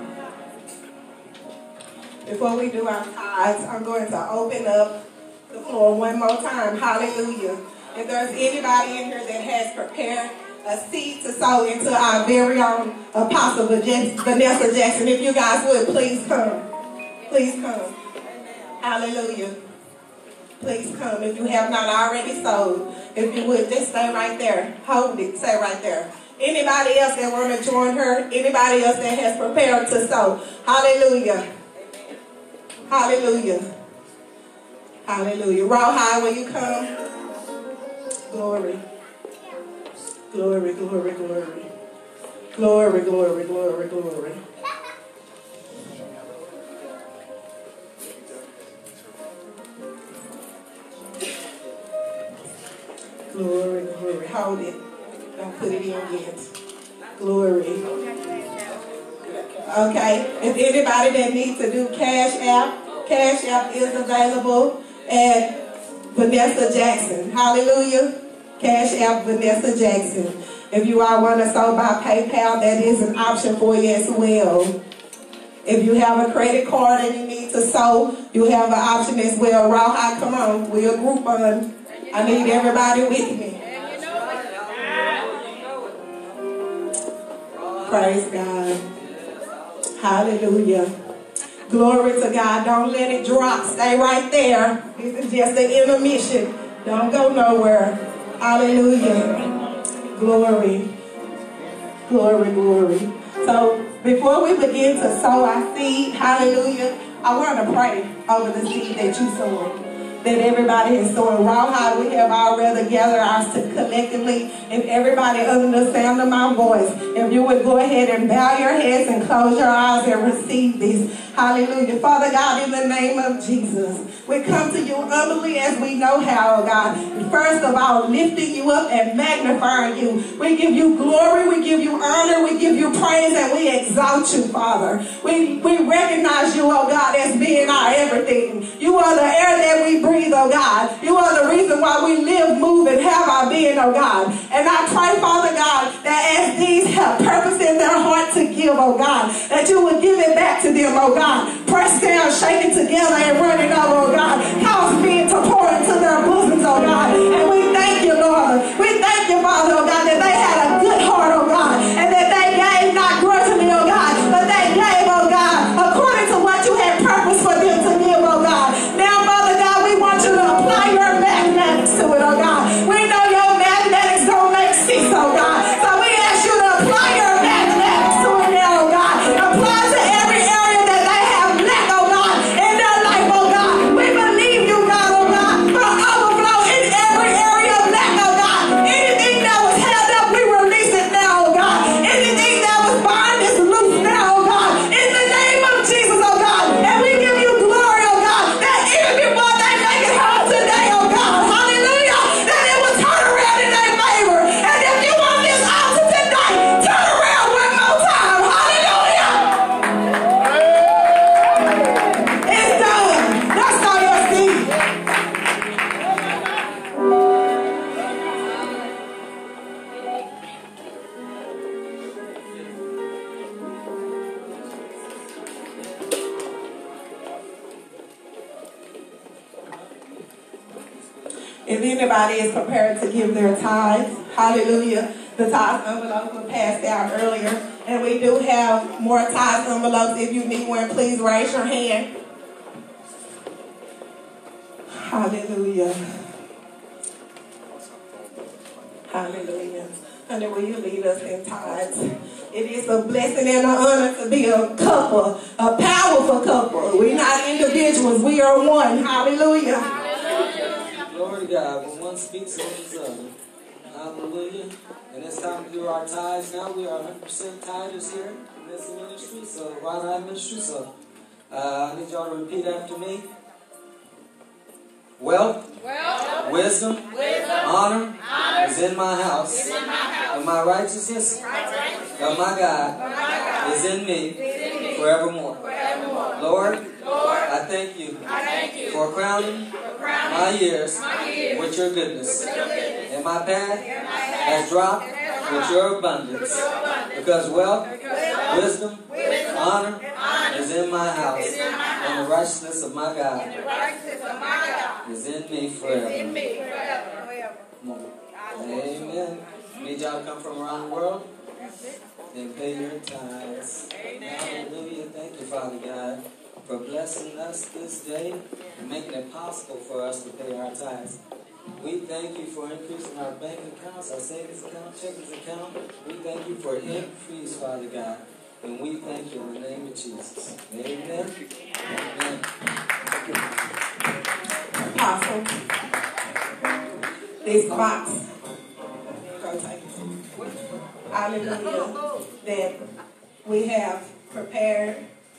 Before we do our tithes, I'm going to open up the floor one more time. Hallelujah. If there's anybody in here that has prepared a seed to sow into our very own Apostle Venissa Jackson, if you guys would, please come. Please come. Hallelujah. Please come. If you have not already sowed, if you would, just stay right there. Hold it. Stay right there. Anybody else that want to join her? Anybody else that has prepared to sow? Hallelujah. Hallelujah. Hallelujah. Raw high, will you come? Glory. Glory, glory, glory. Glory, glory, glory, glory. Glory, glory. Hold it. Don't put it in yet. Glory. Okay. If anybody that needs to do Cash App, Cash App is available at Venissa Jackson. Hallelujah. Cash App Venissa Jackson. If you all want to sow by PayPal, that is an option for you as well. If you have a credit card and you need to sow, you have an option as well. Rawhide, come on. We're a group on. I need everybody with me. Praise God. Hallelujah. Glory to God. Don't let it drop. Stay right there. This is just an intermission. Don't go nowhere. Hallelujah. Glory. Glory, glory. So before we begin to sow our seed, hallelujah, I want to pray over the seed that you sowed, that everybody is sowing. Rawhide, we have already gathered ourselves collectively. If everybody under the sound of my voice, if you would go ahead and bow your heads and close your eyes and receive this. Hallelujah. Father God, in the name of Jesus, we come to you humbly as we know how, God. First of all, lifting you up and magnifying you. We give you glory, we give you honor, we give you praise, and we exalt you, Father. We, we recognize you, oh God, as being our everything. You are the air that we breathe, oh God. You are the reason why we live, move, and have our being, oh God. And I pray, Father God, that as these have purpose in their heart to give, oh God, that you would give it back to them, oh God. Press down, shake it together, and run it over, oh God. Cause men to pour into their bosoms, oh God. And we thank you, Lord. We thank you, Father, oh God, that they had a good heart, oh God, and that they gave not grudgingly, oh God, but they gave, oh God, according to what you had purpose for them to give, oh God. Now, Father God, we want you to apply your mathematics to it, oh God. We know your mathematics don't make sense, oh God. So we ask you to apply your mathematics to it now, oh God. Apply to every area that they have lack, oh God, in their life, oh God. We believe you, God, oh God, for overflow in every area of lack, oh God. Anything that was held If anybody is prepared to give their tithes, hallelujah, the tithe envelopes were passed out earlier. And we do have more tithe envelopes. If you need one, please raise your hand. Hallelujah. Hallelujah. Honey, will you lead us in tithes? It is a blessing and an honor to be a couple, a powerful couple. We're not individuals. We are one. Hallelujah. Hallelujah. Glory to God. When one speaks, one is other. Hallelujah. And it's time to do our tithes now. We are one hundred percent tithers here in this ministry. So, Ron I ministry. So, uh, I need y'all to repeat after me. Wealth, Wealth. Wisdom, Wisdom. Honor, Honor is in my house. In my house. And my righteousness, righteousness of my God, my God is in me, is in me forevermore. forevermore. Lord, Lord, I thank you, I thank you for crowning, for crowning my, years my years with your goodness. With your goodness. And my path, and my path has dropped has with your abundance. With your abundance. Because wealth, because wisdom, wisdom, honor, honor is in my house. In my house. And the righteousness of my God, and the righteousness of my God is in me forever. Is in me forever. forever. Amen. Need y'all to come from around the world and pay your tithes. Hallelujah. Thank you, Father God, for blessing us this day and making it possible for us to pay our tithes. We thank you for increasing our bank accounts, our savings account, checkings account. We thank you for increase, Father God. And we thank you in the name of Jesus. Amen. Amen. Apostle, this box, hallelujah, that we have prepared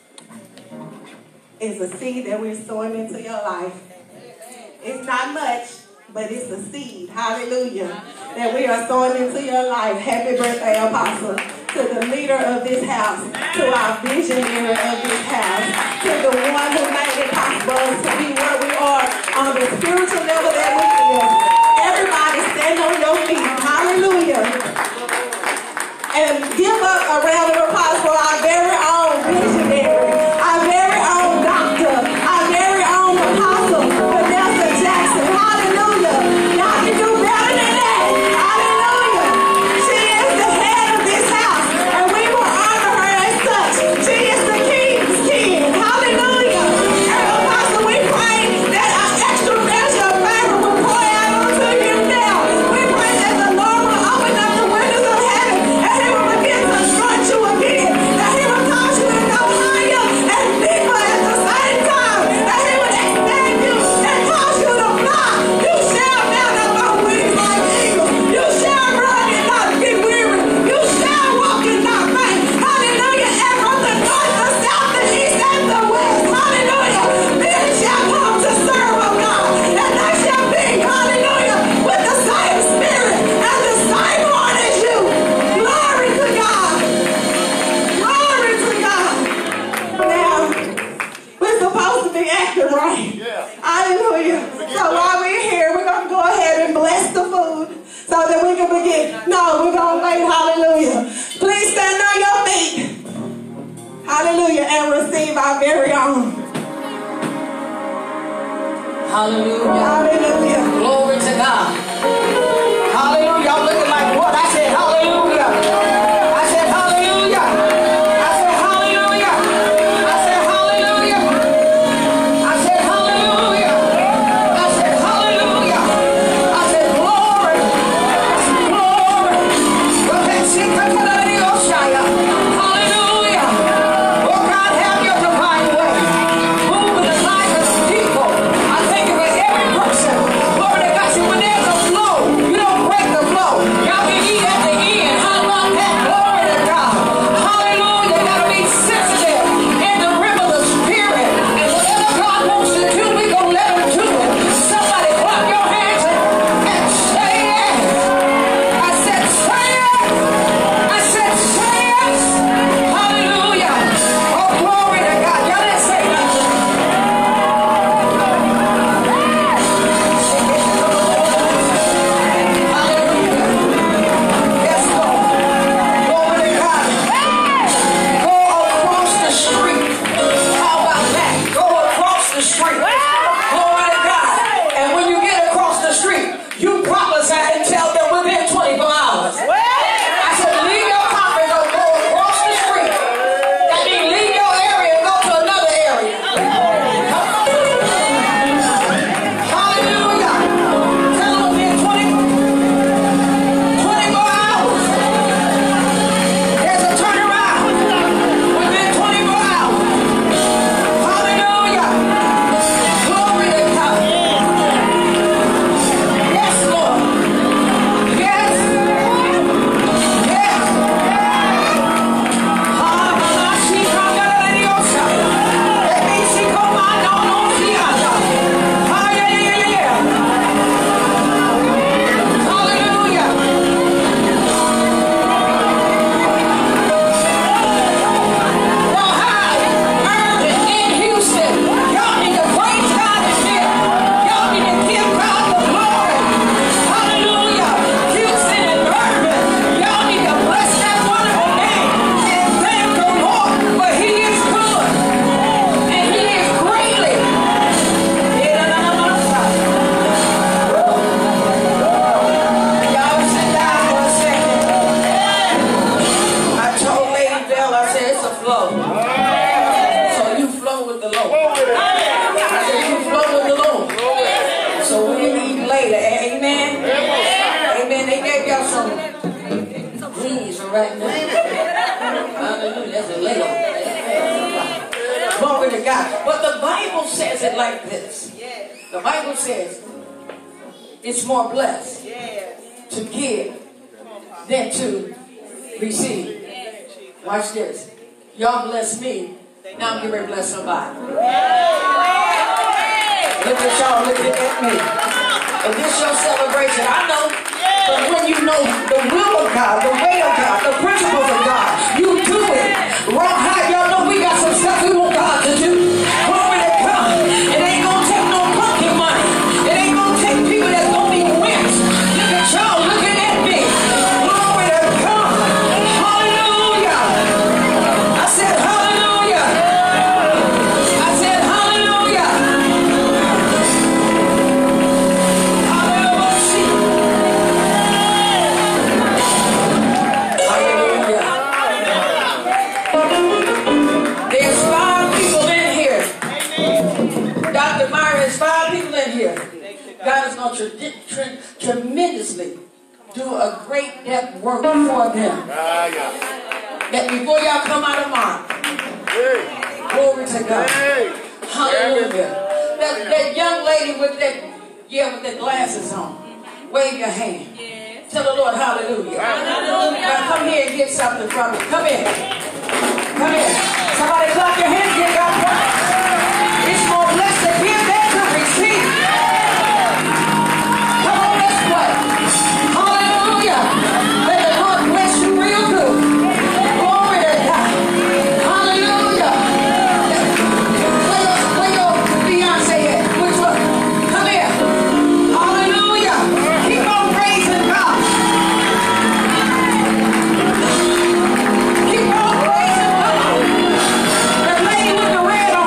is a seed that we're sowing into your life. It's not much, but it's a seed, hallelujah, that we are sowing into your life. Happy birthday, Apostle, to the leader of this house, to our visionary of this house, to the one who made it possible to be where we are on the spiritual level that we are. Everybody stand on your feet, hallelujah, and give up a round of applause for our very own visionary, our very own doctor, our very own Apostle, Venissa Jackson, hallelujah. Y'all can do better than that, hallelujah. She is the head of this house, and we will honor her as such. She is the king's king, hallelujah. And Apostle, we pray that our extra measure of favor will pour out onto him now. We pray that the Lord will open up the windows of heaven, and he will begin to stretch you again, that he will cause you to go higher and deeper at the same time, that he will extend you and cause you to fly. You shall mount up on wings like eagles. You shall run and not get weary. You shall walk and not faint. Hallelujah. And from the north, the south, the east, and the west, hallelujah, men shall come to serve of God, and they shall be, hallelujah, with the same spirit and the same heart as you. Glory to God. Glory to God. Now, we're supposed to be acting right. Hallelujah. So while we're here, we're going to go ahead and bless the food so that we can begin. No, we're going to wait. Hallelujah. Please stand on your feet. Hallelujah. And receive our very own. Hallelujah. Hallelujah. Glory to God. Hallelujah. I'm looking like what? I said hallelujah. I said hallelujah. I said hallelujah. I said hallelujah. I said hallelujah. I said hallelujah. I said glory. Glory. Go ahead, sing to the Lady Oshaya. Hallelujah. Oh God, have your divine way. Move in the lives of people. I thank you for every person. Glory to God. See, when there's a with the Lord. I said, you flow with the Lord. So we'll eat later. Amen. Amen. They gave y'all some greens right now. Hallelujah. That's a later. Glory to God. But the Bible says it like this. The Bible says it's more blessed to give than to receive. Watch this. Y'all bless me. Now I'm getting ready to bless somebody. Look at y'all looking at me. If this your celebration, I know. But when you know the will of God, the way of God, the principles of God, you do it. Wrong high, y'all know we got some stuff we want God to do. Glory to God. It ain't gonna take no pocket money. It ain't gonna take people that's gonna be rich. Look at y'all looking at me. Glory to God. Hallelujah. I said hallelujah. I said hallelujah. Hallelujah. There's five people in here. Doctor Myra, there's five people in here. God is going to tre tremendously do a great depth work for them. That before y'all come out of Mark, glory to God. Hallelujah. That, that young lady with that, yeah, with the glasses on, wave your hand. Tell the Lord hallelujah. Hallelujah. Now come here and get something from me. Come here. Come here. Somebody clap your hands. Give God praise. It's more blessed to give than to receive. Come on, let's play. Hallelujah. Let the Lord bless you real good. Glory to God. Hallelujah. Where your, where your fiance at? Which one? Come here. Hallelujah. Keep on praising God. Keep on praising God. The lady with the red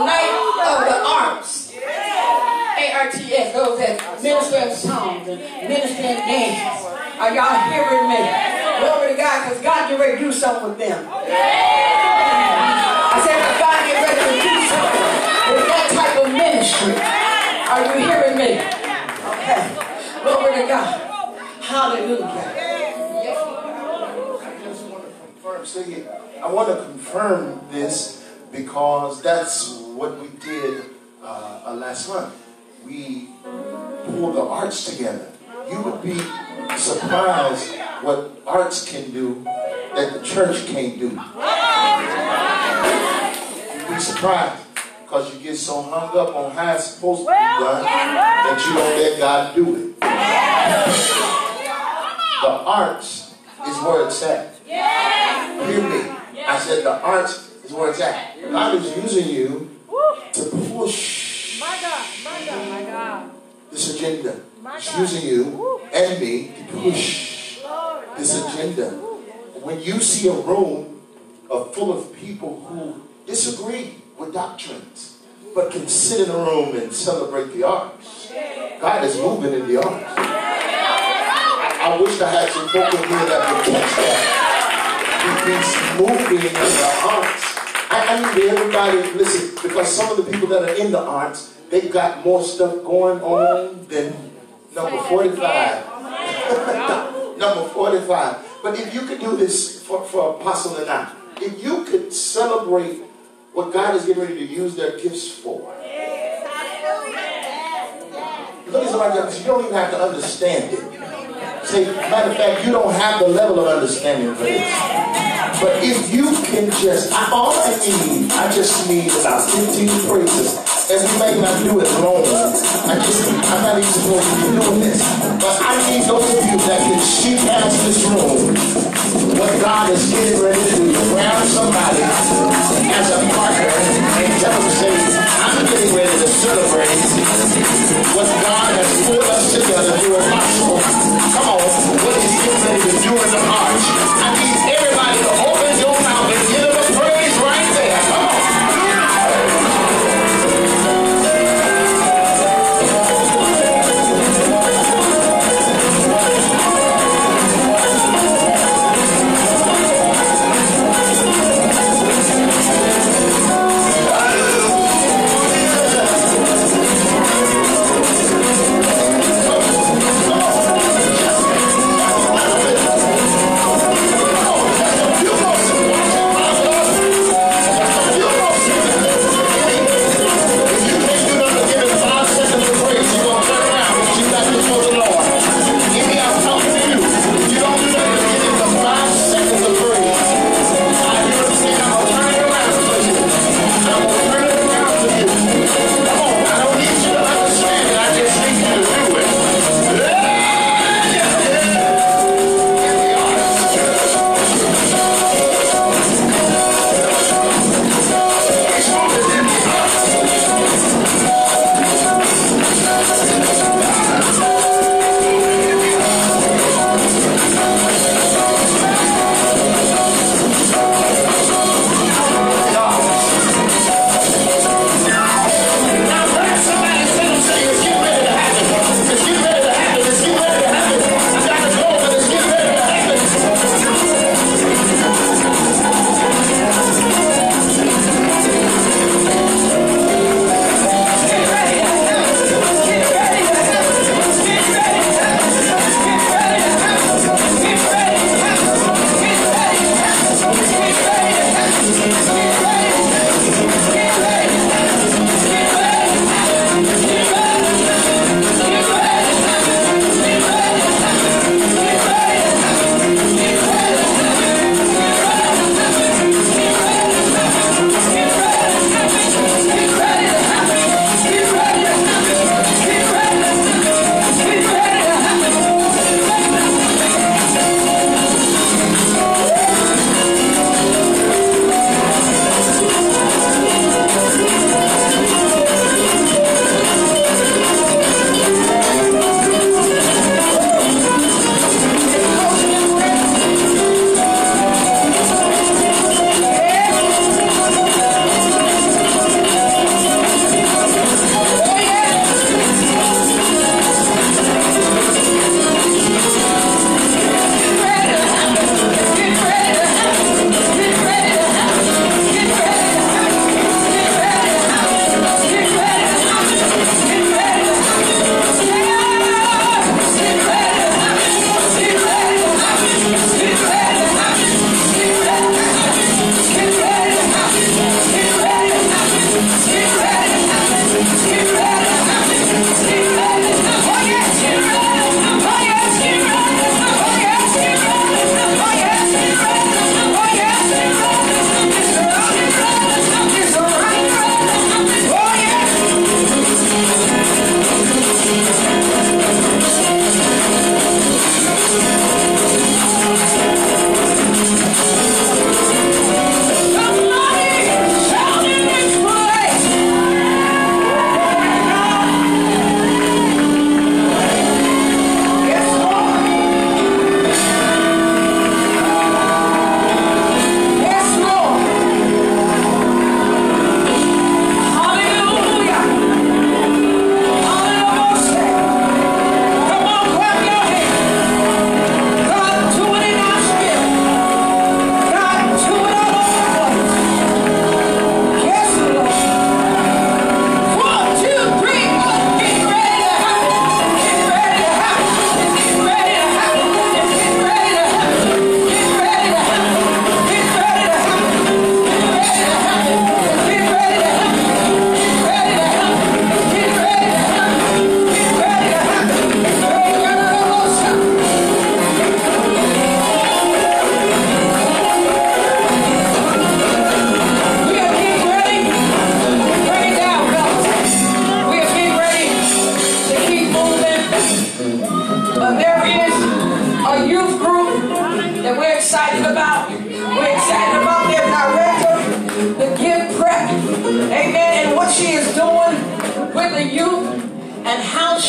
night of the arts. A R T S, those that minister in songs and minister in dances. Are y'all hearing me? Glory to God, because God get ready to do something with them. I said, God get ready to do something with that type of ministry. Are you hearing me? Okay. Glory to God. Hallelujah. Say, I want to confirm this because that's what we did uh, uh, last month. We pulled the arts together. You would be surprised what arts can do that the church can't do. You'd be surprised because you get so hung up on how it's supposed to be done that you don't let God do it. The arts is where it's at. Hear me. I said the arts is where it's at. God is using you to push this agenda. He's using you and me to push this agenda. When you see a room of full of people who disagree with doctrines, but can sit in a room and celebrate the arts, God is moving in the arts. I, I wish I had some folk in here that would catch that. He's moving in the arts. I, I need everybody, listen, because some of the people that are in the arts, they've got more stuff going on than number forty-five. Number forty-five. But if you could do this for, for Apostle and I, if you could celebrate what God is getting ready to use their gifts for. Look at somebody else, you don't even have to understand it. Say, matter of fact, you don't have the level of understanding for this. But if you can just, I, all I need, I just need about fifteen praises. And we may not do it long. I just, I'm not even supposed to be doing this. But I need those of you that can shoot past this room what God is getting ready to do. Grab somebody as a partner and tell them, say, I'm getting ready to celebrate what God has put us together to do impossible. Come on, what he's getting ready to do in the arch. I need everybody to open your mouth and give him a praise right there. Come on.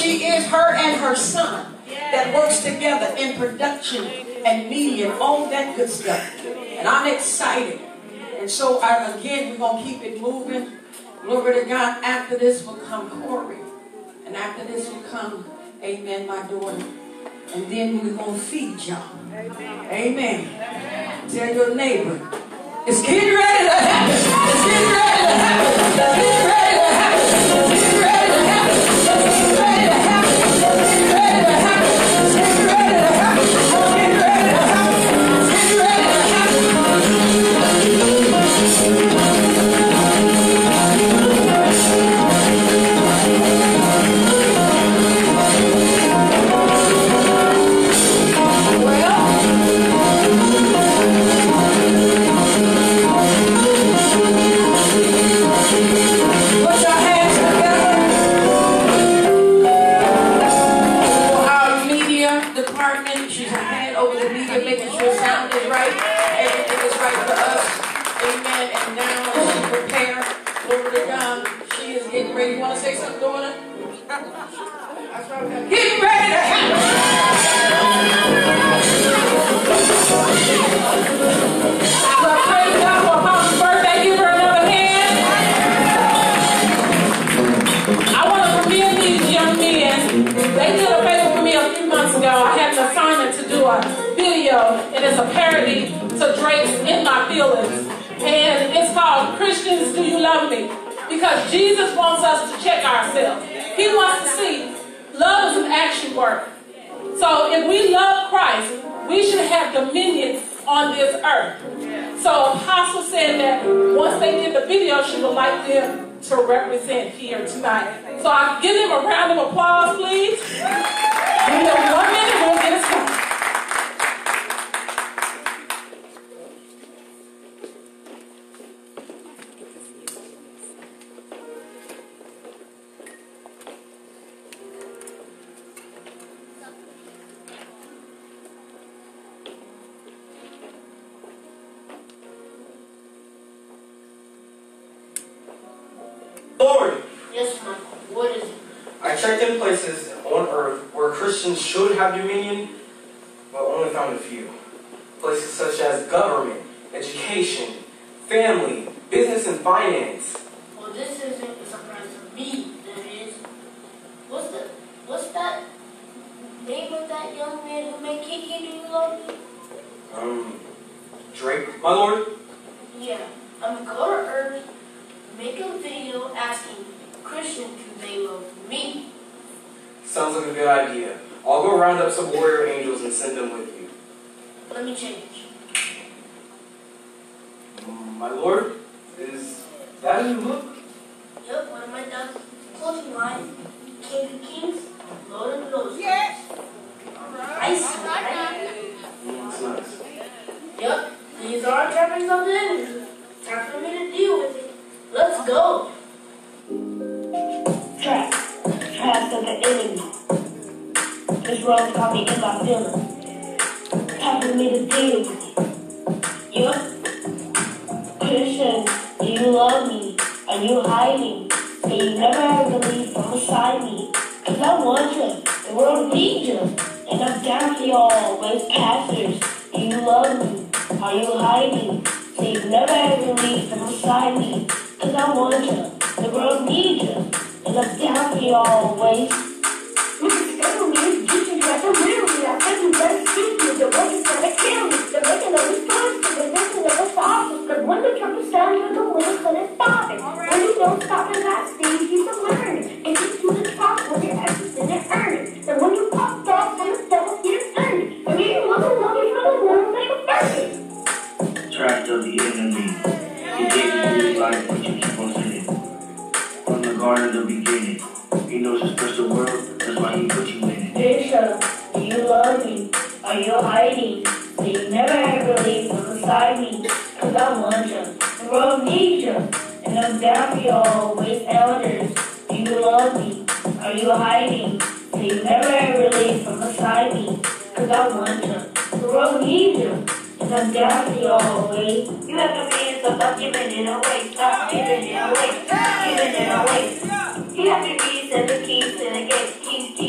she is, her and her son, that works together in production and media and all that good stuff. And I'm excited. And so, I, again, we're going to keep it moving. Glory to God. After this will come Corey. And after this will come, amen, my daughter. And then we're going to feed y'all. Amen. Amen. Tell your neighbor, it's getting ready to happen. It's getting ready to happen. It's getting ready to happen. It's getting ready to happen. It's getting ready to happen. It's getting ready to happen. It's getting ready to happen. It's getting ready to happen. It's getting ready to happen. You want to say something, daughter? That's right. Getting ready to happen. So praise God for Mom's birthday. Give her another hand. I want to commend these young men. They did a favor for me a few months ago. I had an assignment to do a video, and it's a parody to Drake's In My Feelings. And it's called Christians, Do You Love Me? Because Jesus wants us to check ourselves. He wants to see love is an action word. So if we love Christ, we should have dominion on this earth. So Apostle said that once they did the video, she would like them to represent here tonight. So I give them a round of applause, please. Give them one minute, we'll get it started. Lord, yes, ma'am. What is it? I checked in places on earth where Christians should have dominion, but only found a few. Places such as government, education, family, business, and finance. Well, this isn't a surprise for me, that is. What's the, what's that name of that young man who made Kiki Do You Love Me? Um, Drake, my lord? Yeah, I'm going to go to earth, make a video asking Christians do they love me. Sounds like a good idea. I'll go round up some warrior angels and send them with you. Let me change. Um, my lord, is that a new look? Yep, one of my dad's clothing line, King of Kings, Lord of Lords. Yes. Nice, right? Mm, that's nice. Yep, these are trappings of the enemy. Time for me to deal with it. Let's go. Traps. Traps of the enemy. This road got me in my feelings. Time for me to deal with it. Yup. Christian, do you love me? Are you hiding? And you never ever leave from beside me. Cause I want you. The world needs you. And I'm down for you always. Pastors, do you love me? Are you hiding? So you never ever leave from beside me. Cause I want you. The world needs you. And I'm down for you always. You can stay with me, you can try to real me. I said you better speak me. The way you try to kill me. The making of this place, the making of the father. Cause when the trumpet sounds, you're the winner, so it's stopping. When you don't stop in that stage, you can learn it. And get to the top when you're everything and earn it. And when you pop off from the devil, you earn it. And you look at love, you're the one who make a perfect. Trapped of the enemy. He takes you through his life, but you keep on sinning. From the garden of the beginning, he knows his special world, that's why he put you in it. Bishop, do you love me? Are you hiding? So you never ever leave from beside me. Cause I want you. The world needs you. And I'm down for you always. Elders, do you love me? Are you hiding? So you never ever leave from beside me. Cause I want you. The world needs you. And I'm down for you always. You have no means of stop giving it away. Stop giving it away. Stop giving it away. You have to reset the keys to the gate. Keys, keys.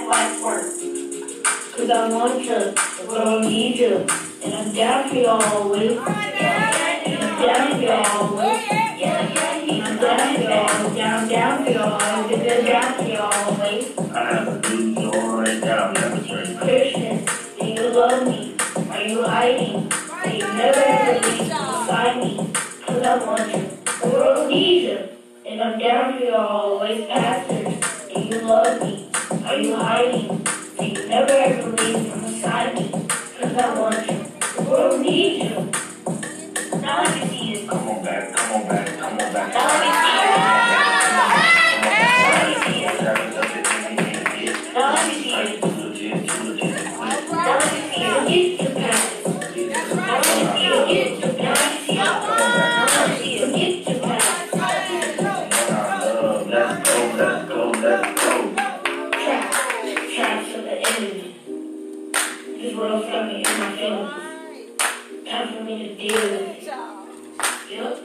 life work. Cause I want you, the world needs you. And I'm down for you always. And I'm down for you always. And I'm down for you always. Down, down for you always. And I'm down for you always. I have a new door right now, never turn. Christian, do you love me? Are you hiding? Are you never ever leave beside me? Cause I want you, the world needs you. And I'm down for you always. Pastors, do you love me? Are you hiding? Do you never ever leave from beside me? Cause I want you, the world needs you. Now let me see you. Come on back, come on back, come on back. Now let me see you. Now let me see you. Now let me see you. Now let me see you. Get your past. Now let me see you. Get your past. Now let me see you. Get your past. Let's go, let's go, let's go. Trap. Traps of the enemy. This world's got me in my feelings. Time for me to deal with it. Yep.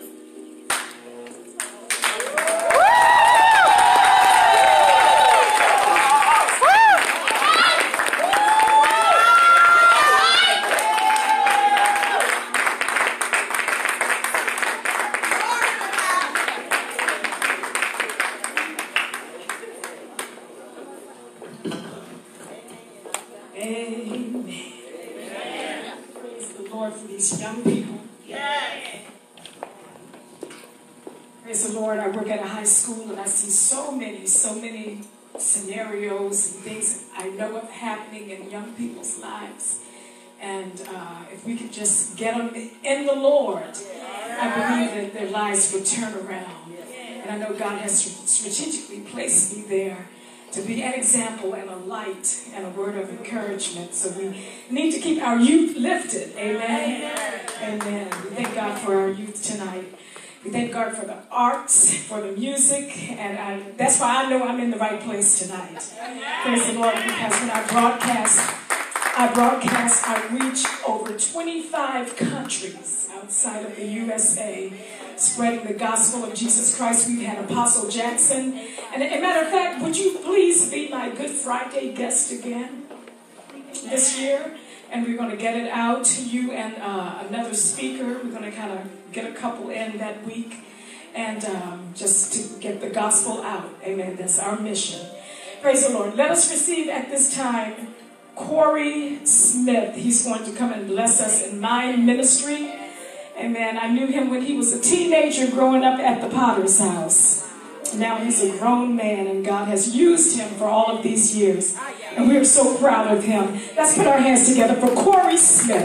Amen. Praise the Lord for these young people. Praise the Lord. I work at a high school and I see so many, so many scenarios and things I know of happening in young people's lives. And uh, if we could just get them in the Lord, I believe that their lives would turn around. And I know God has strategically placed me there to be an example and a light and a word of encouragement. So we need to keep our youth lifted. Amen. Amen. We thank God for our youth tonight. We thank God for the arts, for the music, and I, that's why I know I'm in the right place tonight. Praise the Lord, because when I broadcast, I broadcast, I reach over twenty-five countries outside of the U S A, spreading the gospel of Jesus Christ. We've had Apostle Jackson. And as a matter of fact, would you please be my Good Friday guest again this year? And we're going to get it out to you and uh, another speaker. We're going to kind of get a couple in that week and um, just to get the gospel out. Amen. That's our mission. Praise the Lord. Let us receive at this time Corey Smith. He's going to come and bless us in Mind Ministry. Amen. I knew him when he was a teenager growing up at the Potter's house. Now he's a grown man and God has used him for all of these years. And we are so proud of him. Let's put our hands together for Corey Smith.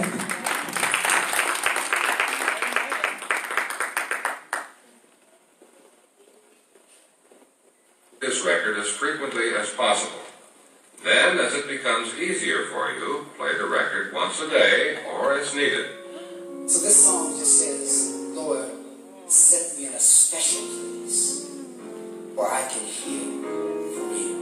This record as frequently as possible. Then, as it becomes easier for you, play the record once a day or as needed. So this song just says, Lord, set me in a special place where I can hear from you.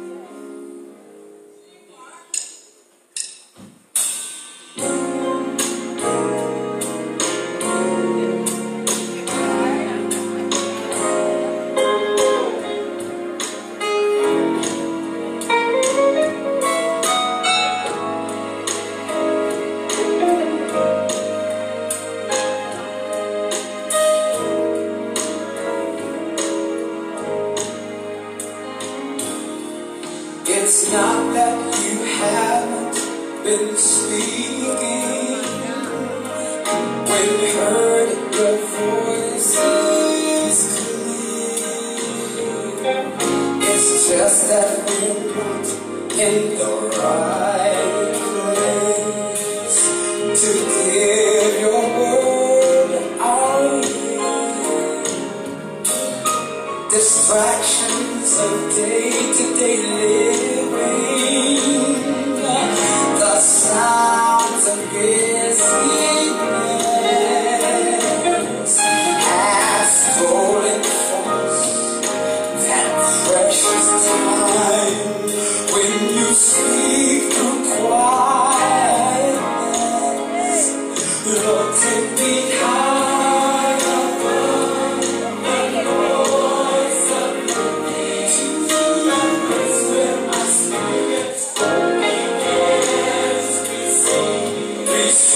It's not that you haven't been speaking. When we heard your voice is clear. It's just that we're not in the right place to give your word our ear. Distractions of day-to-day living, the sounds of busy prayers have stolen from us that precious time when you speak through quietness. Lord, take me high above the noise of the day. To you, that's where my spirit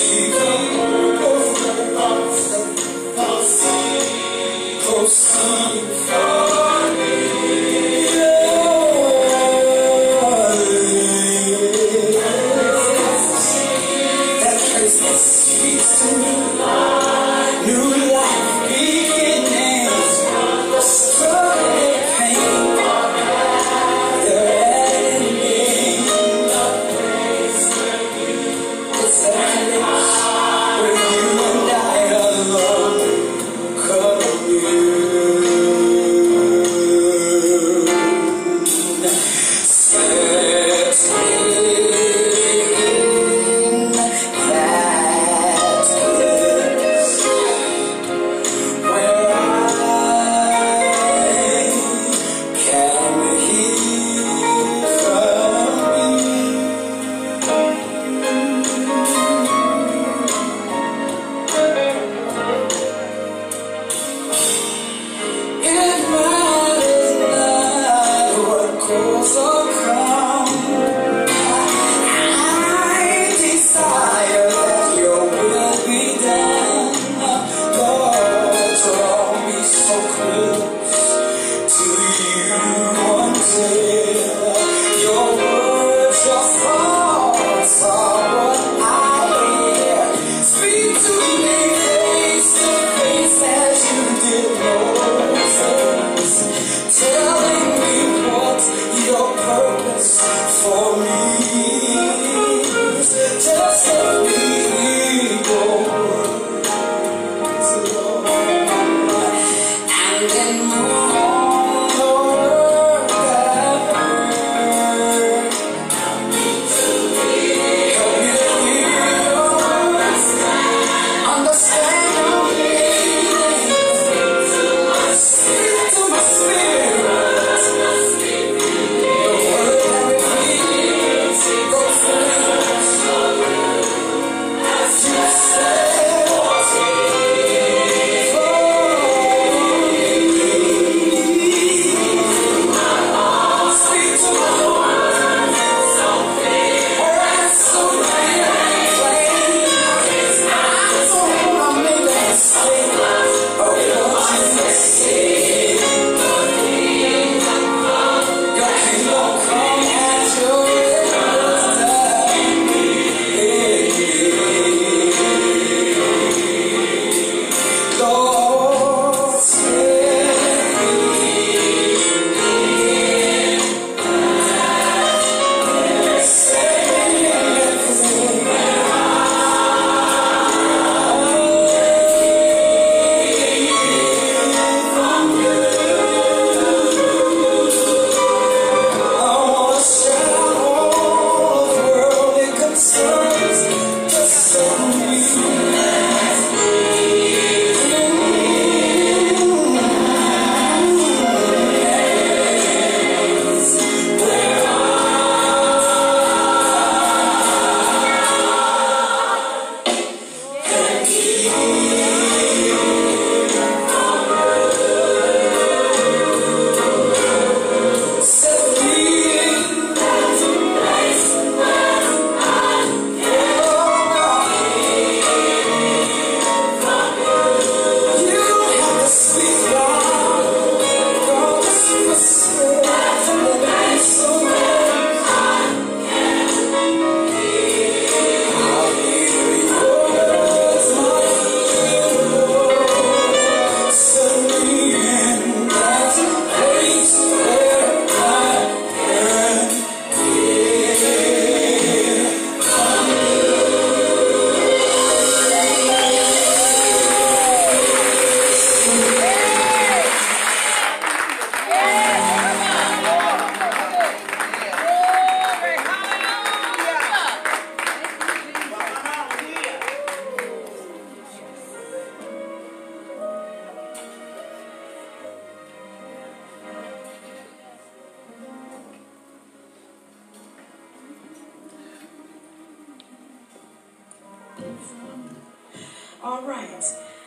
All right.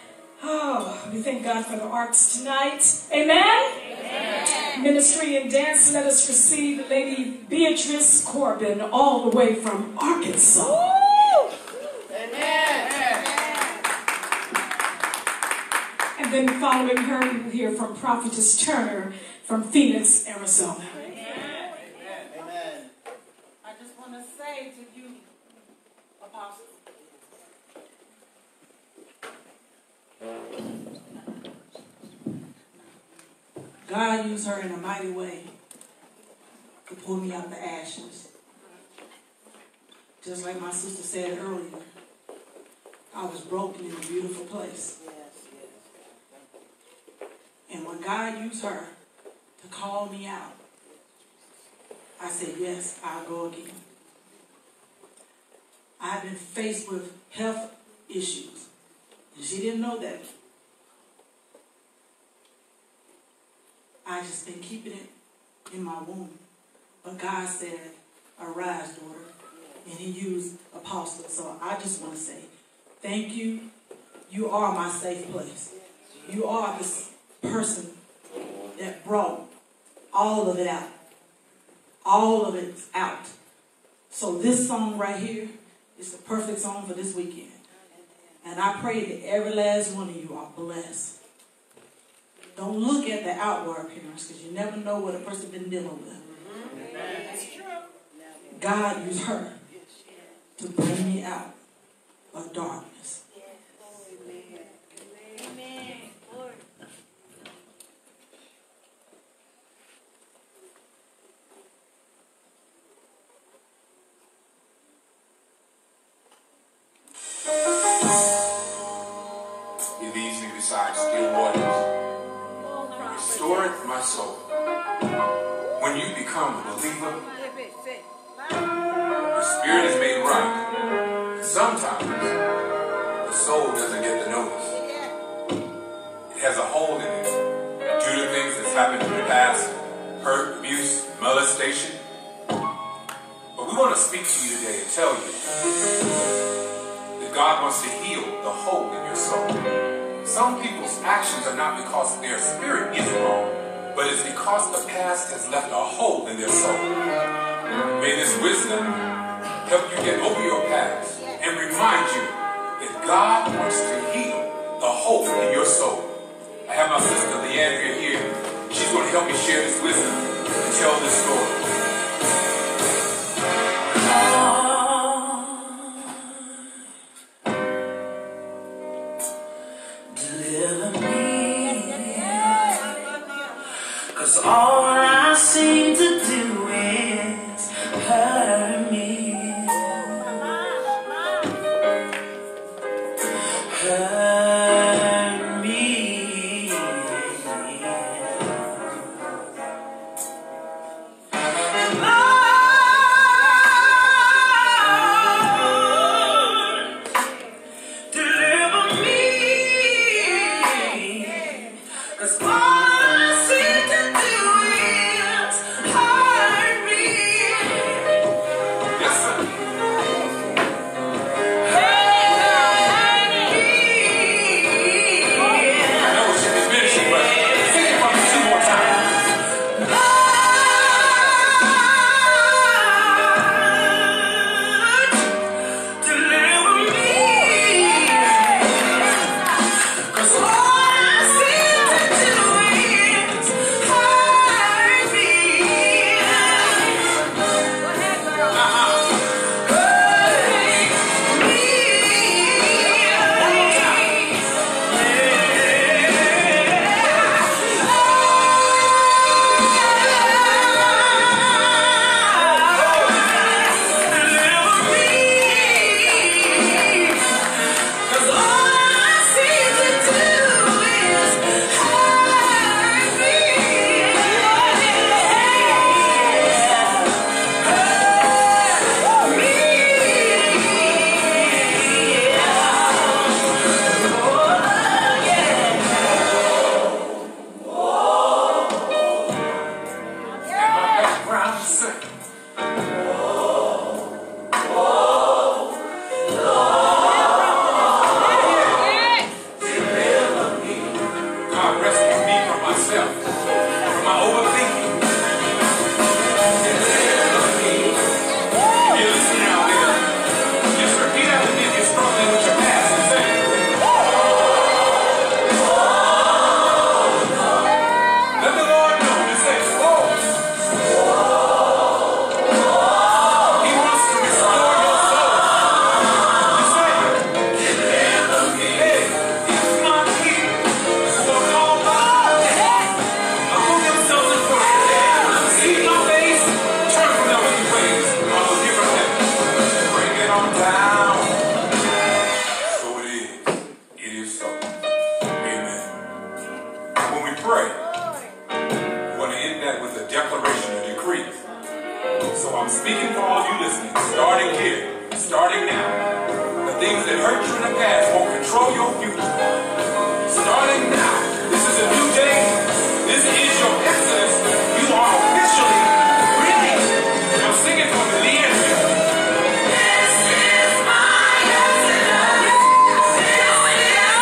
Oh, we thank God for the arts tonight. Amen? Amen. Ministry and dance, let us receive Lady Beatrice Corbin all the way from Arkansas. Woo! Amen. been following her. You will hear from Prophetess Turner from Phoenix, Arizona. Amen. Amen. I just want to say to you, Apostle, God used her in a mighty way to pull me out of the ashes. Just like my sister said earlier, I was broken in a beautiful place. And when God used her to call me out, I said, yes, I'll go again. I've been faced with health issues, and she didn't know that. I just been keeping it in my womb. But God said, arise, daughter. And he used Apostle. So I just want to say, thank you. You are my safe place. You are this person that brought all of it out. All of it out. So this song right here is the perfect song for this weekend. And I pray that every last one of you are blessed. Don't look at the outward appearance, because you never know what a person been dealing with. That's true. God used her to bring me out of darkness. Amen. He leads me beside still waters. Restore my soul. When you become a believer, your spirit is made right. Sometimes the soul doesn't get the notice. It has a hole in it due to things that's happened in the past, hurt, abuse, molestation. But we want to speak to you today and tell you that God wants to heal the hole in your soul. Some people's actions are not because their spirit is wrong, but it's because the past has left a hole in their soul. May this wisdom help you get over your past and remind you that God wants to heal the hole in your soul. I have my sister Leandria here. She's going to help me share this wisdom and tell this story. All I seem to do is hurt me, hurt me. Lord, deliver me, 'cause all I seem to control your future. Starting now, this is a new day. This is your exodus. You are officially released. Now sing it for me, Leandria. This is my exodus. This is my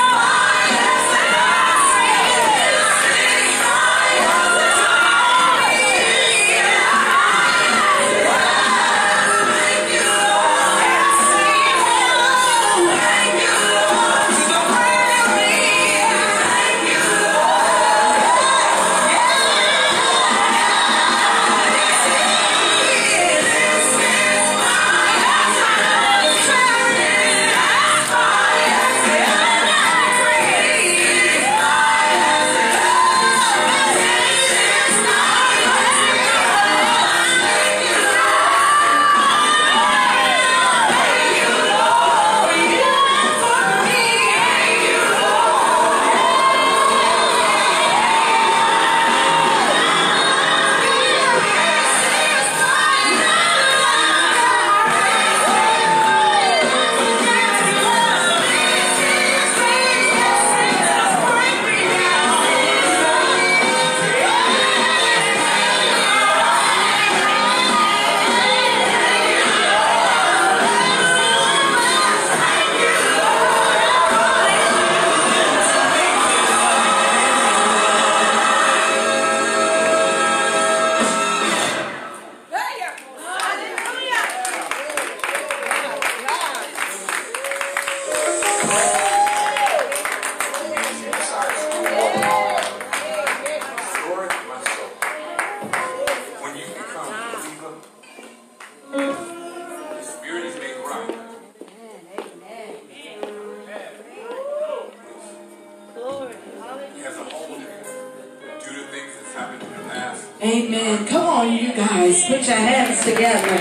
Amen. Come on, you guys. Put your hands together.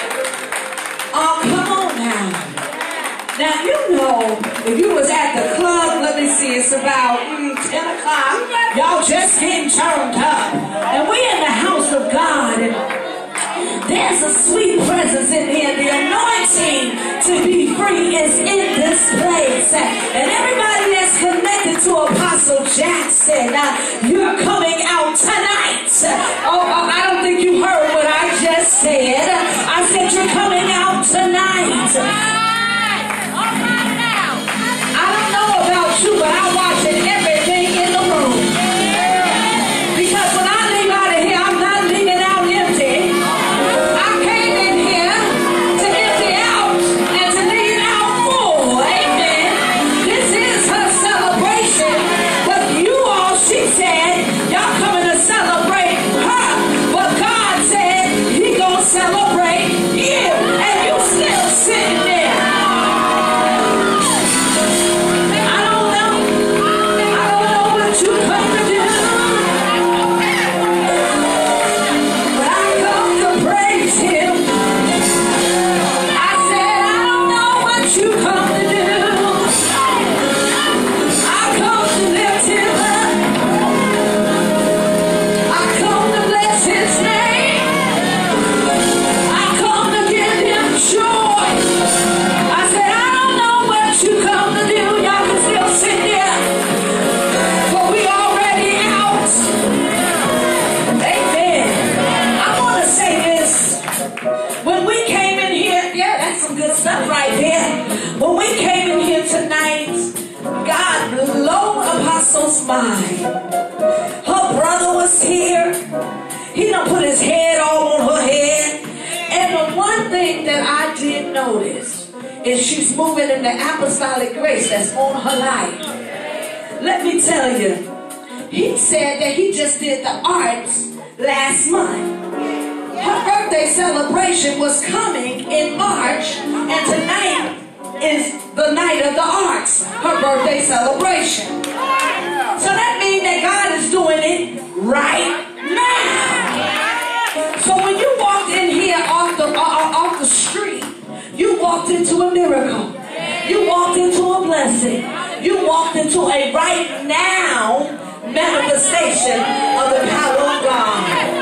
Oh, come on now. Now, you know, if you was at the club, let me see, it's about mm, ten o'clock. Y'all just getting turned up. And we in the house of God. And there's a sweet presence in here. The anointing to be free is in this place. And everybody that's connected to Apostle Jackson, uh, you're coming out tonight. Oh, oh, I don't think you heard what I just said. I said you're coming out tonight. I don't know about you, but I'm watching everything in the room. Because when I leave out of here, I'm not leaving out empty. I came in here to empty out and to leave out full. Amen. This is her celebration. But you all, she said, y'all coming to celebrate her. But God said he gonna celebrate you. And you still sitting there. Stuff right there. When we came in here tonight, God blew Apostle's mind. Her brother was here. He done put his head all on her head. And the one thing that I did notice is she's moving in the apostolic grace that's on her life. Let me tell you, he said that he just did the arts last month. Her birthday celebration was coming in March, and tonight is the night of the arts, her birthday celebration. So that means that God is doing it right now. So when you walked in here off the, uh, off the street, you walked into a miracle. You walked into a blessing. You walked into a right now manifestation of the power of God.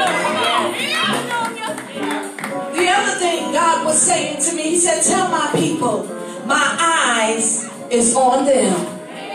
The other thing God was saying to me, he said, tell my people, my eyes is on them.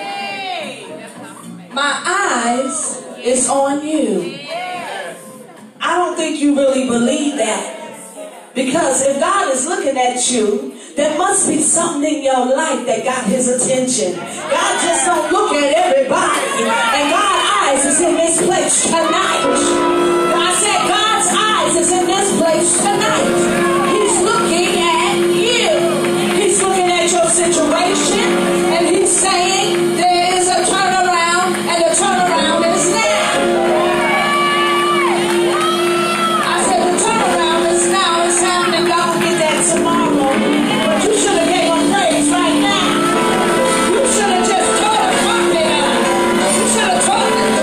My eyes is on you. I don't think you really believe that. Because if God is looking at you, there must be something in your life that got his attention. God just don't look at everybody. And God's eyes is in this place tonight. I said God's eyes is in this place tonight. He's looking at you. He's looking at your situation. And he's saying there is a turnaround, and the turnaround is now. I said the turnaround is now. It's happening. God will get that tomorrow. But you should have gave him praise right now. You should have just told him something. You should have told him.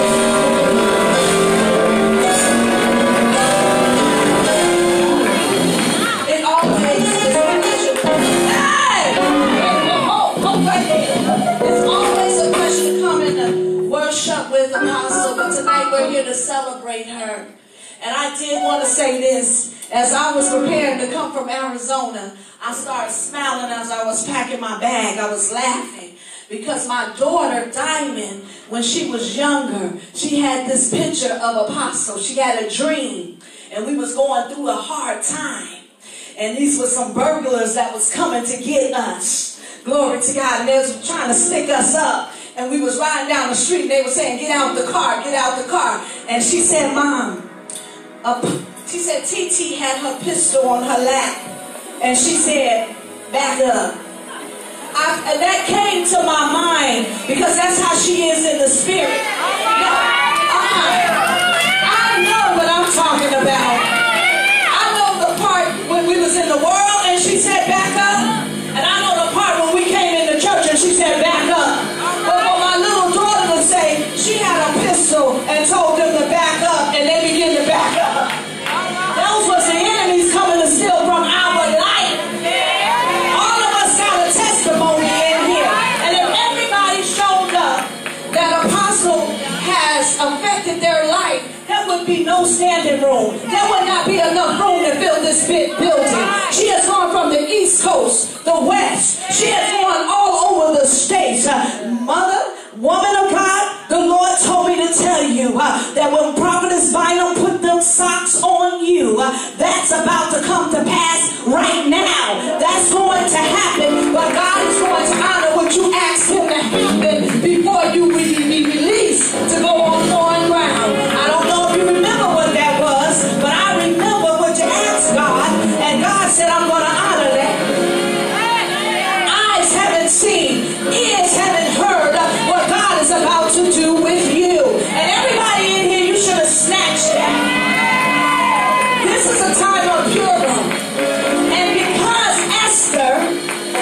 It always is a question. Hey! Oh, oh, right there. It's always a question to come in to worship with Apostle, but tonight we're here to celebrate her. And I did want to say this. As I was preparing to come from Arizona, I started smiling as I was packing my bag. I was laughing because my daughter, Diamond, when she was younger, she had this picture of Apostle. She had a dream, and we was going through a hard time. And these were some burglars that was coming to get us. Glory to God. And they was trying to stick us up. And we was riding down the street, and they were saying, get out the car, get out the car. And she said, Mom, uh, she said T T had her pistol on her lap. And she said, back up. I, and that came to my mind because that's how she is in the spirit. No, uh-uh. I know what I'm talking about. I know the part when we was in the world and she said back up. And I know the part when we came in the church and she said back up. But for my little daughter to say she had a pistol and told them to back up, and they began to back up. Those was the enemies coming to steal from our life. All of us got a testimony in here. And if everybody showed up that Apostle has affected their life, there would be no standing room. There would not be enough room to fill this big building. She has gone from the East Coast, the West. She has gone all over the states. Uh, mother, woman of God, the Lord told me to tell you uh, that when Prophetess Bynum put them socks on you, uh, that's about to come to pass right now. That's going to happen, but God is going to honor what you asked him to happen before you will be released to go on foreign ground. I don't know if you remember what that was, but I remember what you asked God, and God said, I'm going to honor that. Eyes haven't seen, ears haven't heard what God is about to do with you. And everybody in here, you should have snatched that. This is a time of Purim. And because Esther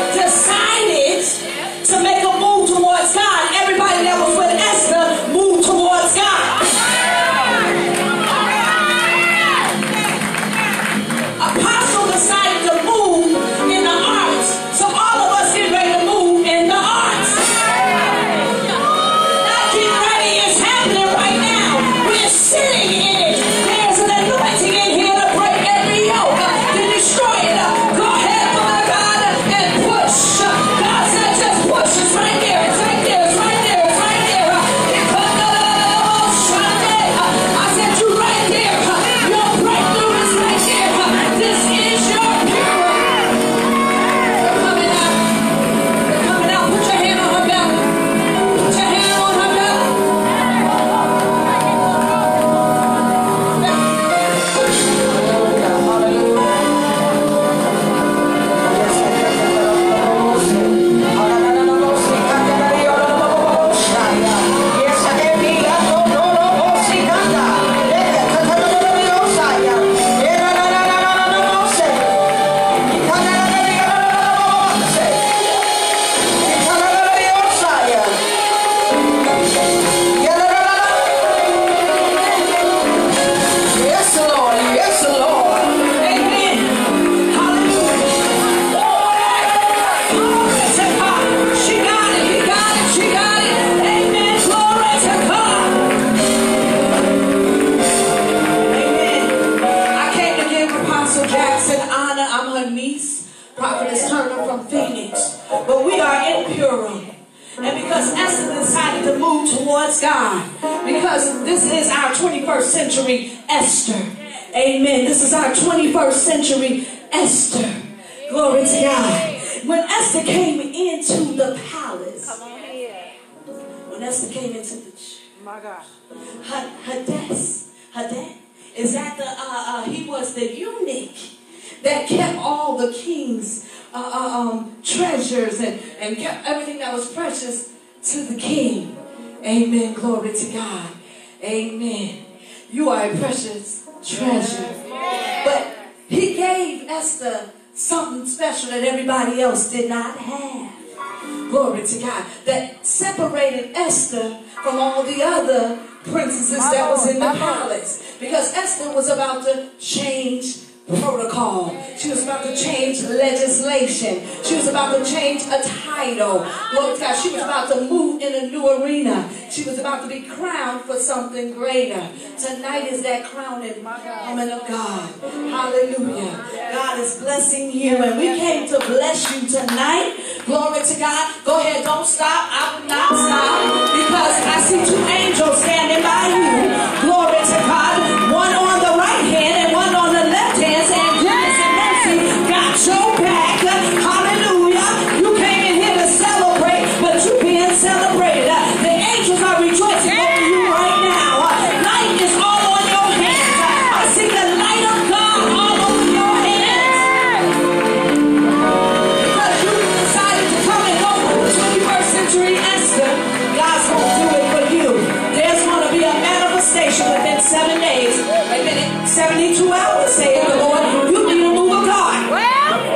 towards God, because this is our twenty-first century Esther. Amen. This is our twenty-first century Esther. Glory to God. When Esther came into the palace, when Esther came into the my God, Hades, Hades, is that the uh, uh, he was the eunuch that kept all the king's uh, uh, um, treasures and, and kept everything that was precious to the king. Amen. Glory to God. Amen. You are a precious treasure. But he gave Esther something special that everybody else did not have. Glory to God. That separated Esther from all the other princesses that was in the palace. Because Esther was about to change protocol. She was about to change legislation. She was about to change a title. Glory to God. She was about to move in a new arena. She was about to be crowned for something greater. Tonight is that crowning woman of God. Hallelujah. God is blessing you, and we came to bless you tonight. Glory to God. Go ahead, don't stop. I will not stop, because I see two angels standing by you. Glory to God. One on the right hand and one on the left hand. And goodness and mercy got your back. Hallelujah. You came in here to celebrate, but you being celebrated. The angels are rejoicing over you right now. Light is all on your hands. I see the light of God all over your hands. Because you decided to come and go with the twenty-first century Esther, God's going to do it for you. There's going to be a manifestation within seven days. Wait a minute, seventy-two hours, say the Lord. You need a move of God. Well,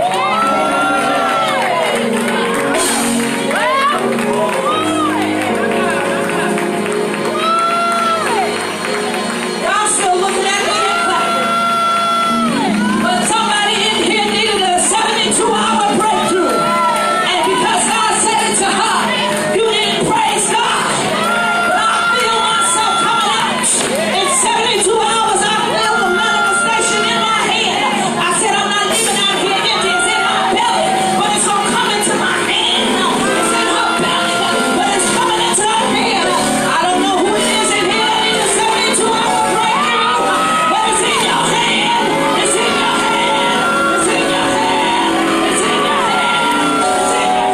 y'all still looking at me and clapping. But somebody in here needed a seventy-two hour breakthrough. And because God said it to her, you didn't praise God. But I feel myself coming out. In seventy-two hours, I feel the manifestation in my hand. I said I'm not leaving out here empty. It's in my belly, but it's going to come into my hand. It's in her belly, but it's coming into her hand. I don't know who it is in here that needs a seventy-two hour breakthrough, but it's in your hand. It's in your hand. It's in your hand. It's in your hand. It's in your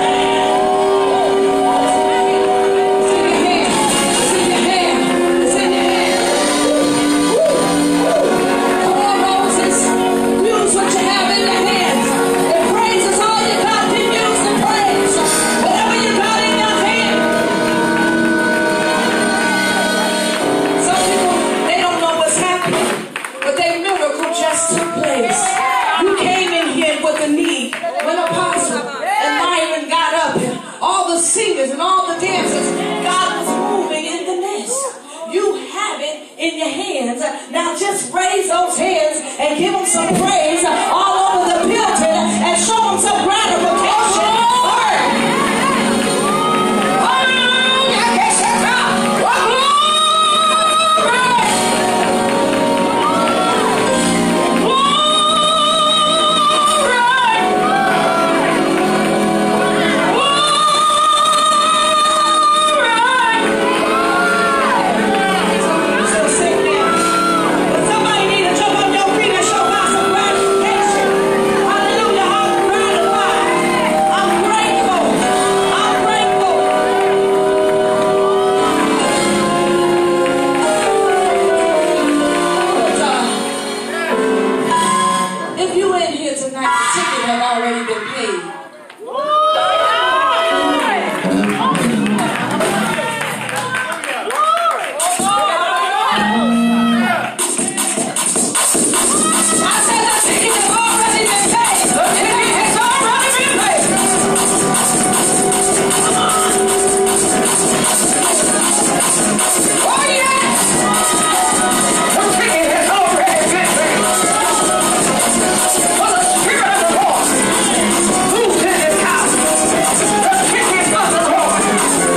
hand. It's in your hand. It's in your hand. Come on, Moses. Use what you have in your hands. If praise is all you got, then use the praise. Whatever you got in your hand. Some people, they don't know what's happening, but their miracle just took place. You came in here with a need. When Apostle and Myron got up, and all the singers and all the dancers, God was moving in the midst. You have it in your hands. Now just raise those hands and give them some praise all over the building and show them some gratification. Somebody need to jump on your feet and show God some gratification. Hallelujah. I'm gratified. I'm grateful. I'm grateful. But, uh, if you in here tonight, the ticket have already been paid. I said the ticket has already been paid. The ticket has already been paid. Oh yeah! The ticket has already been paid. For the Spirit of the Lord, who's in this house? The ticket of the Lord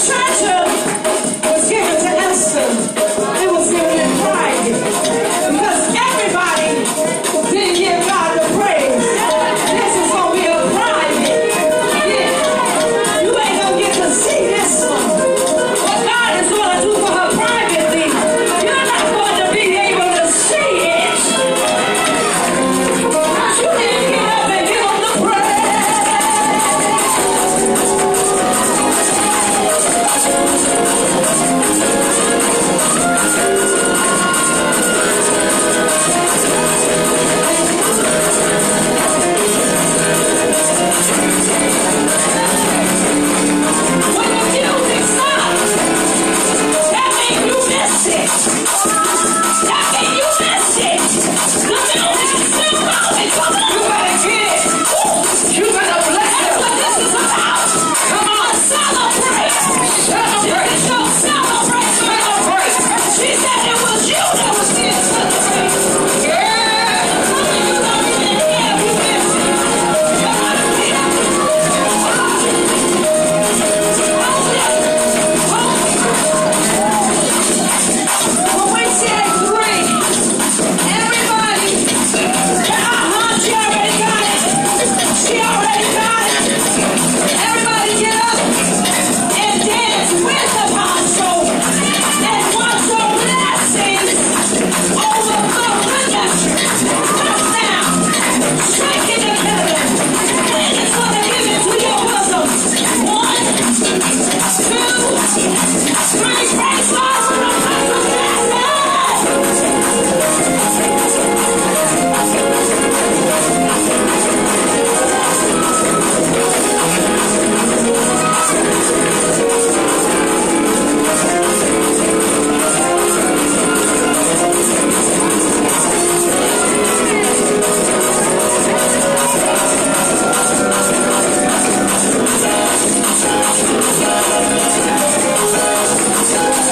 Thank you.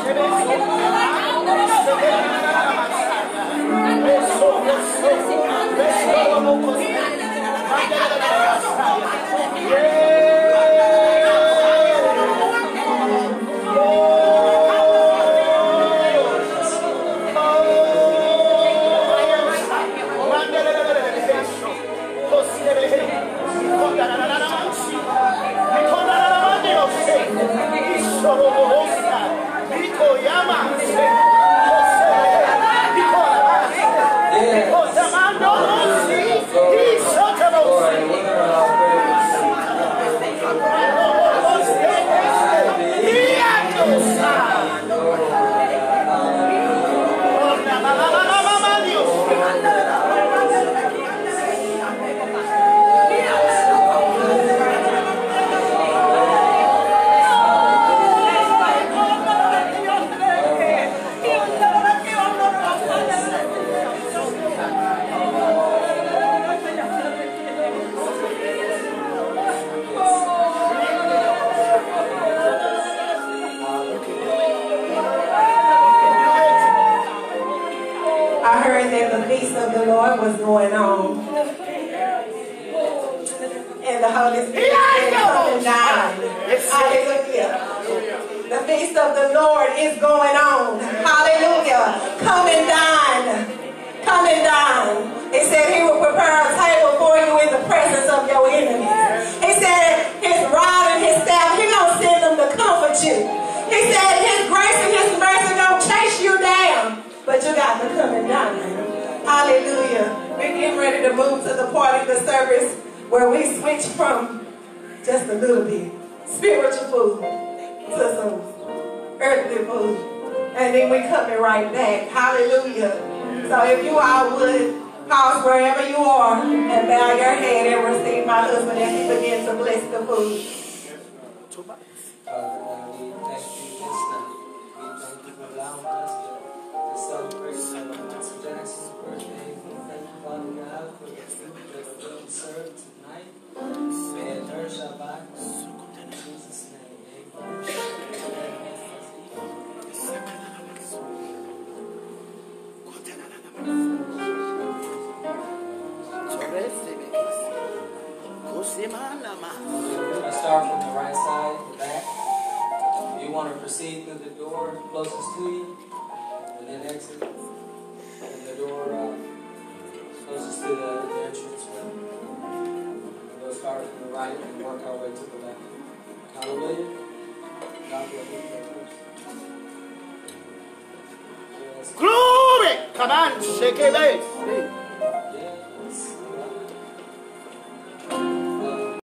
Glory! Come on, shake it.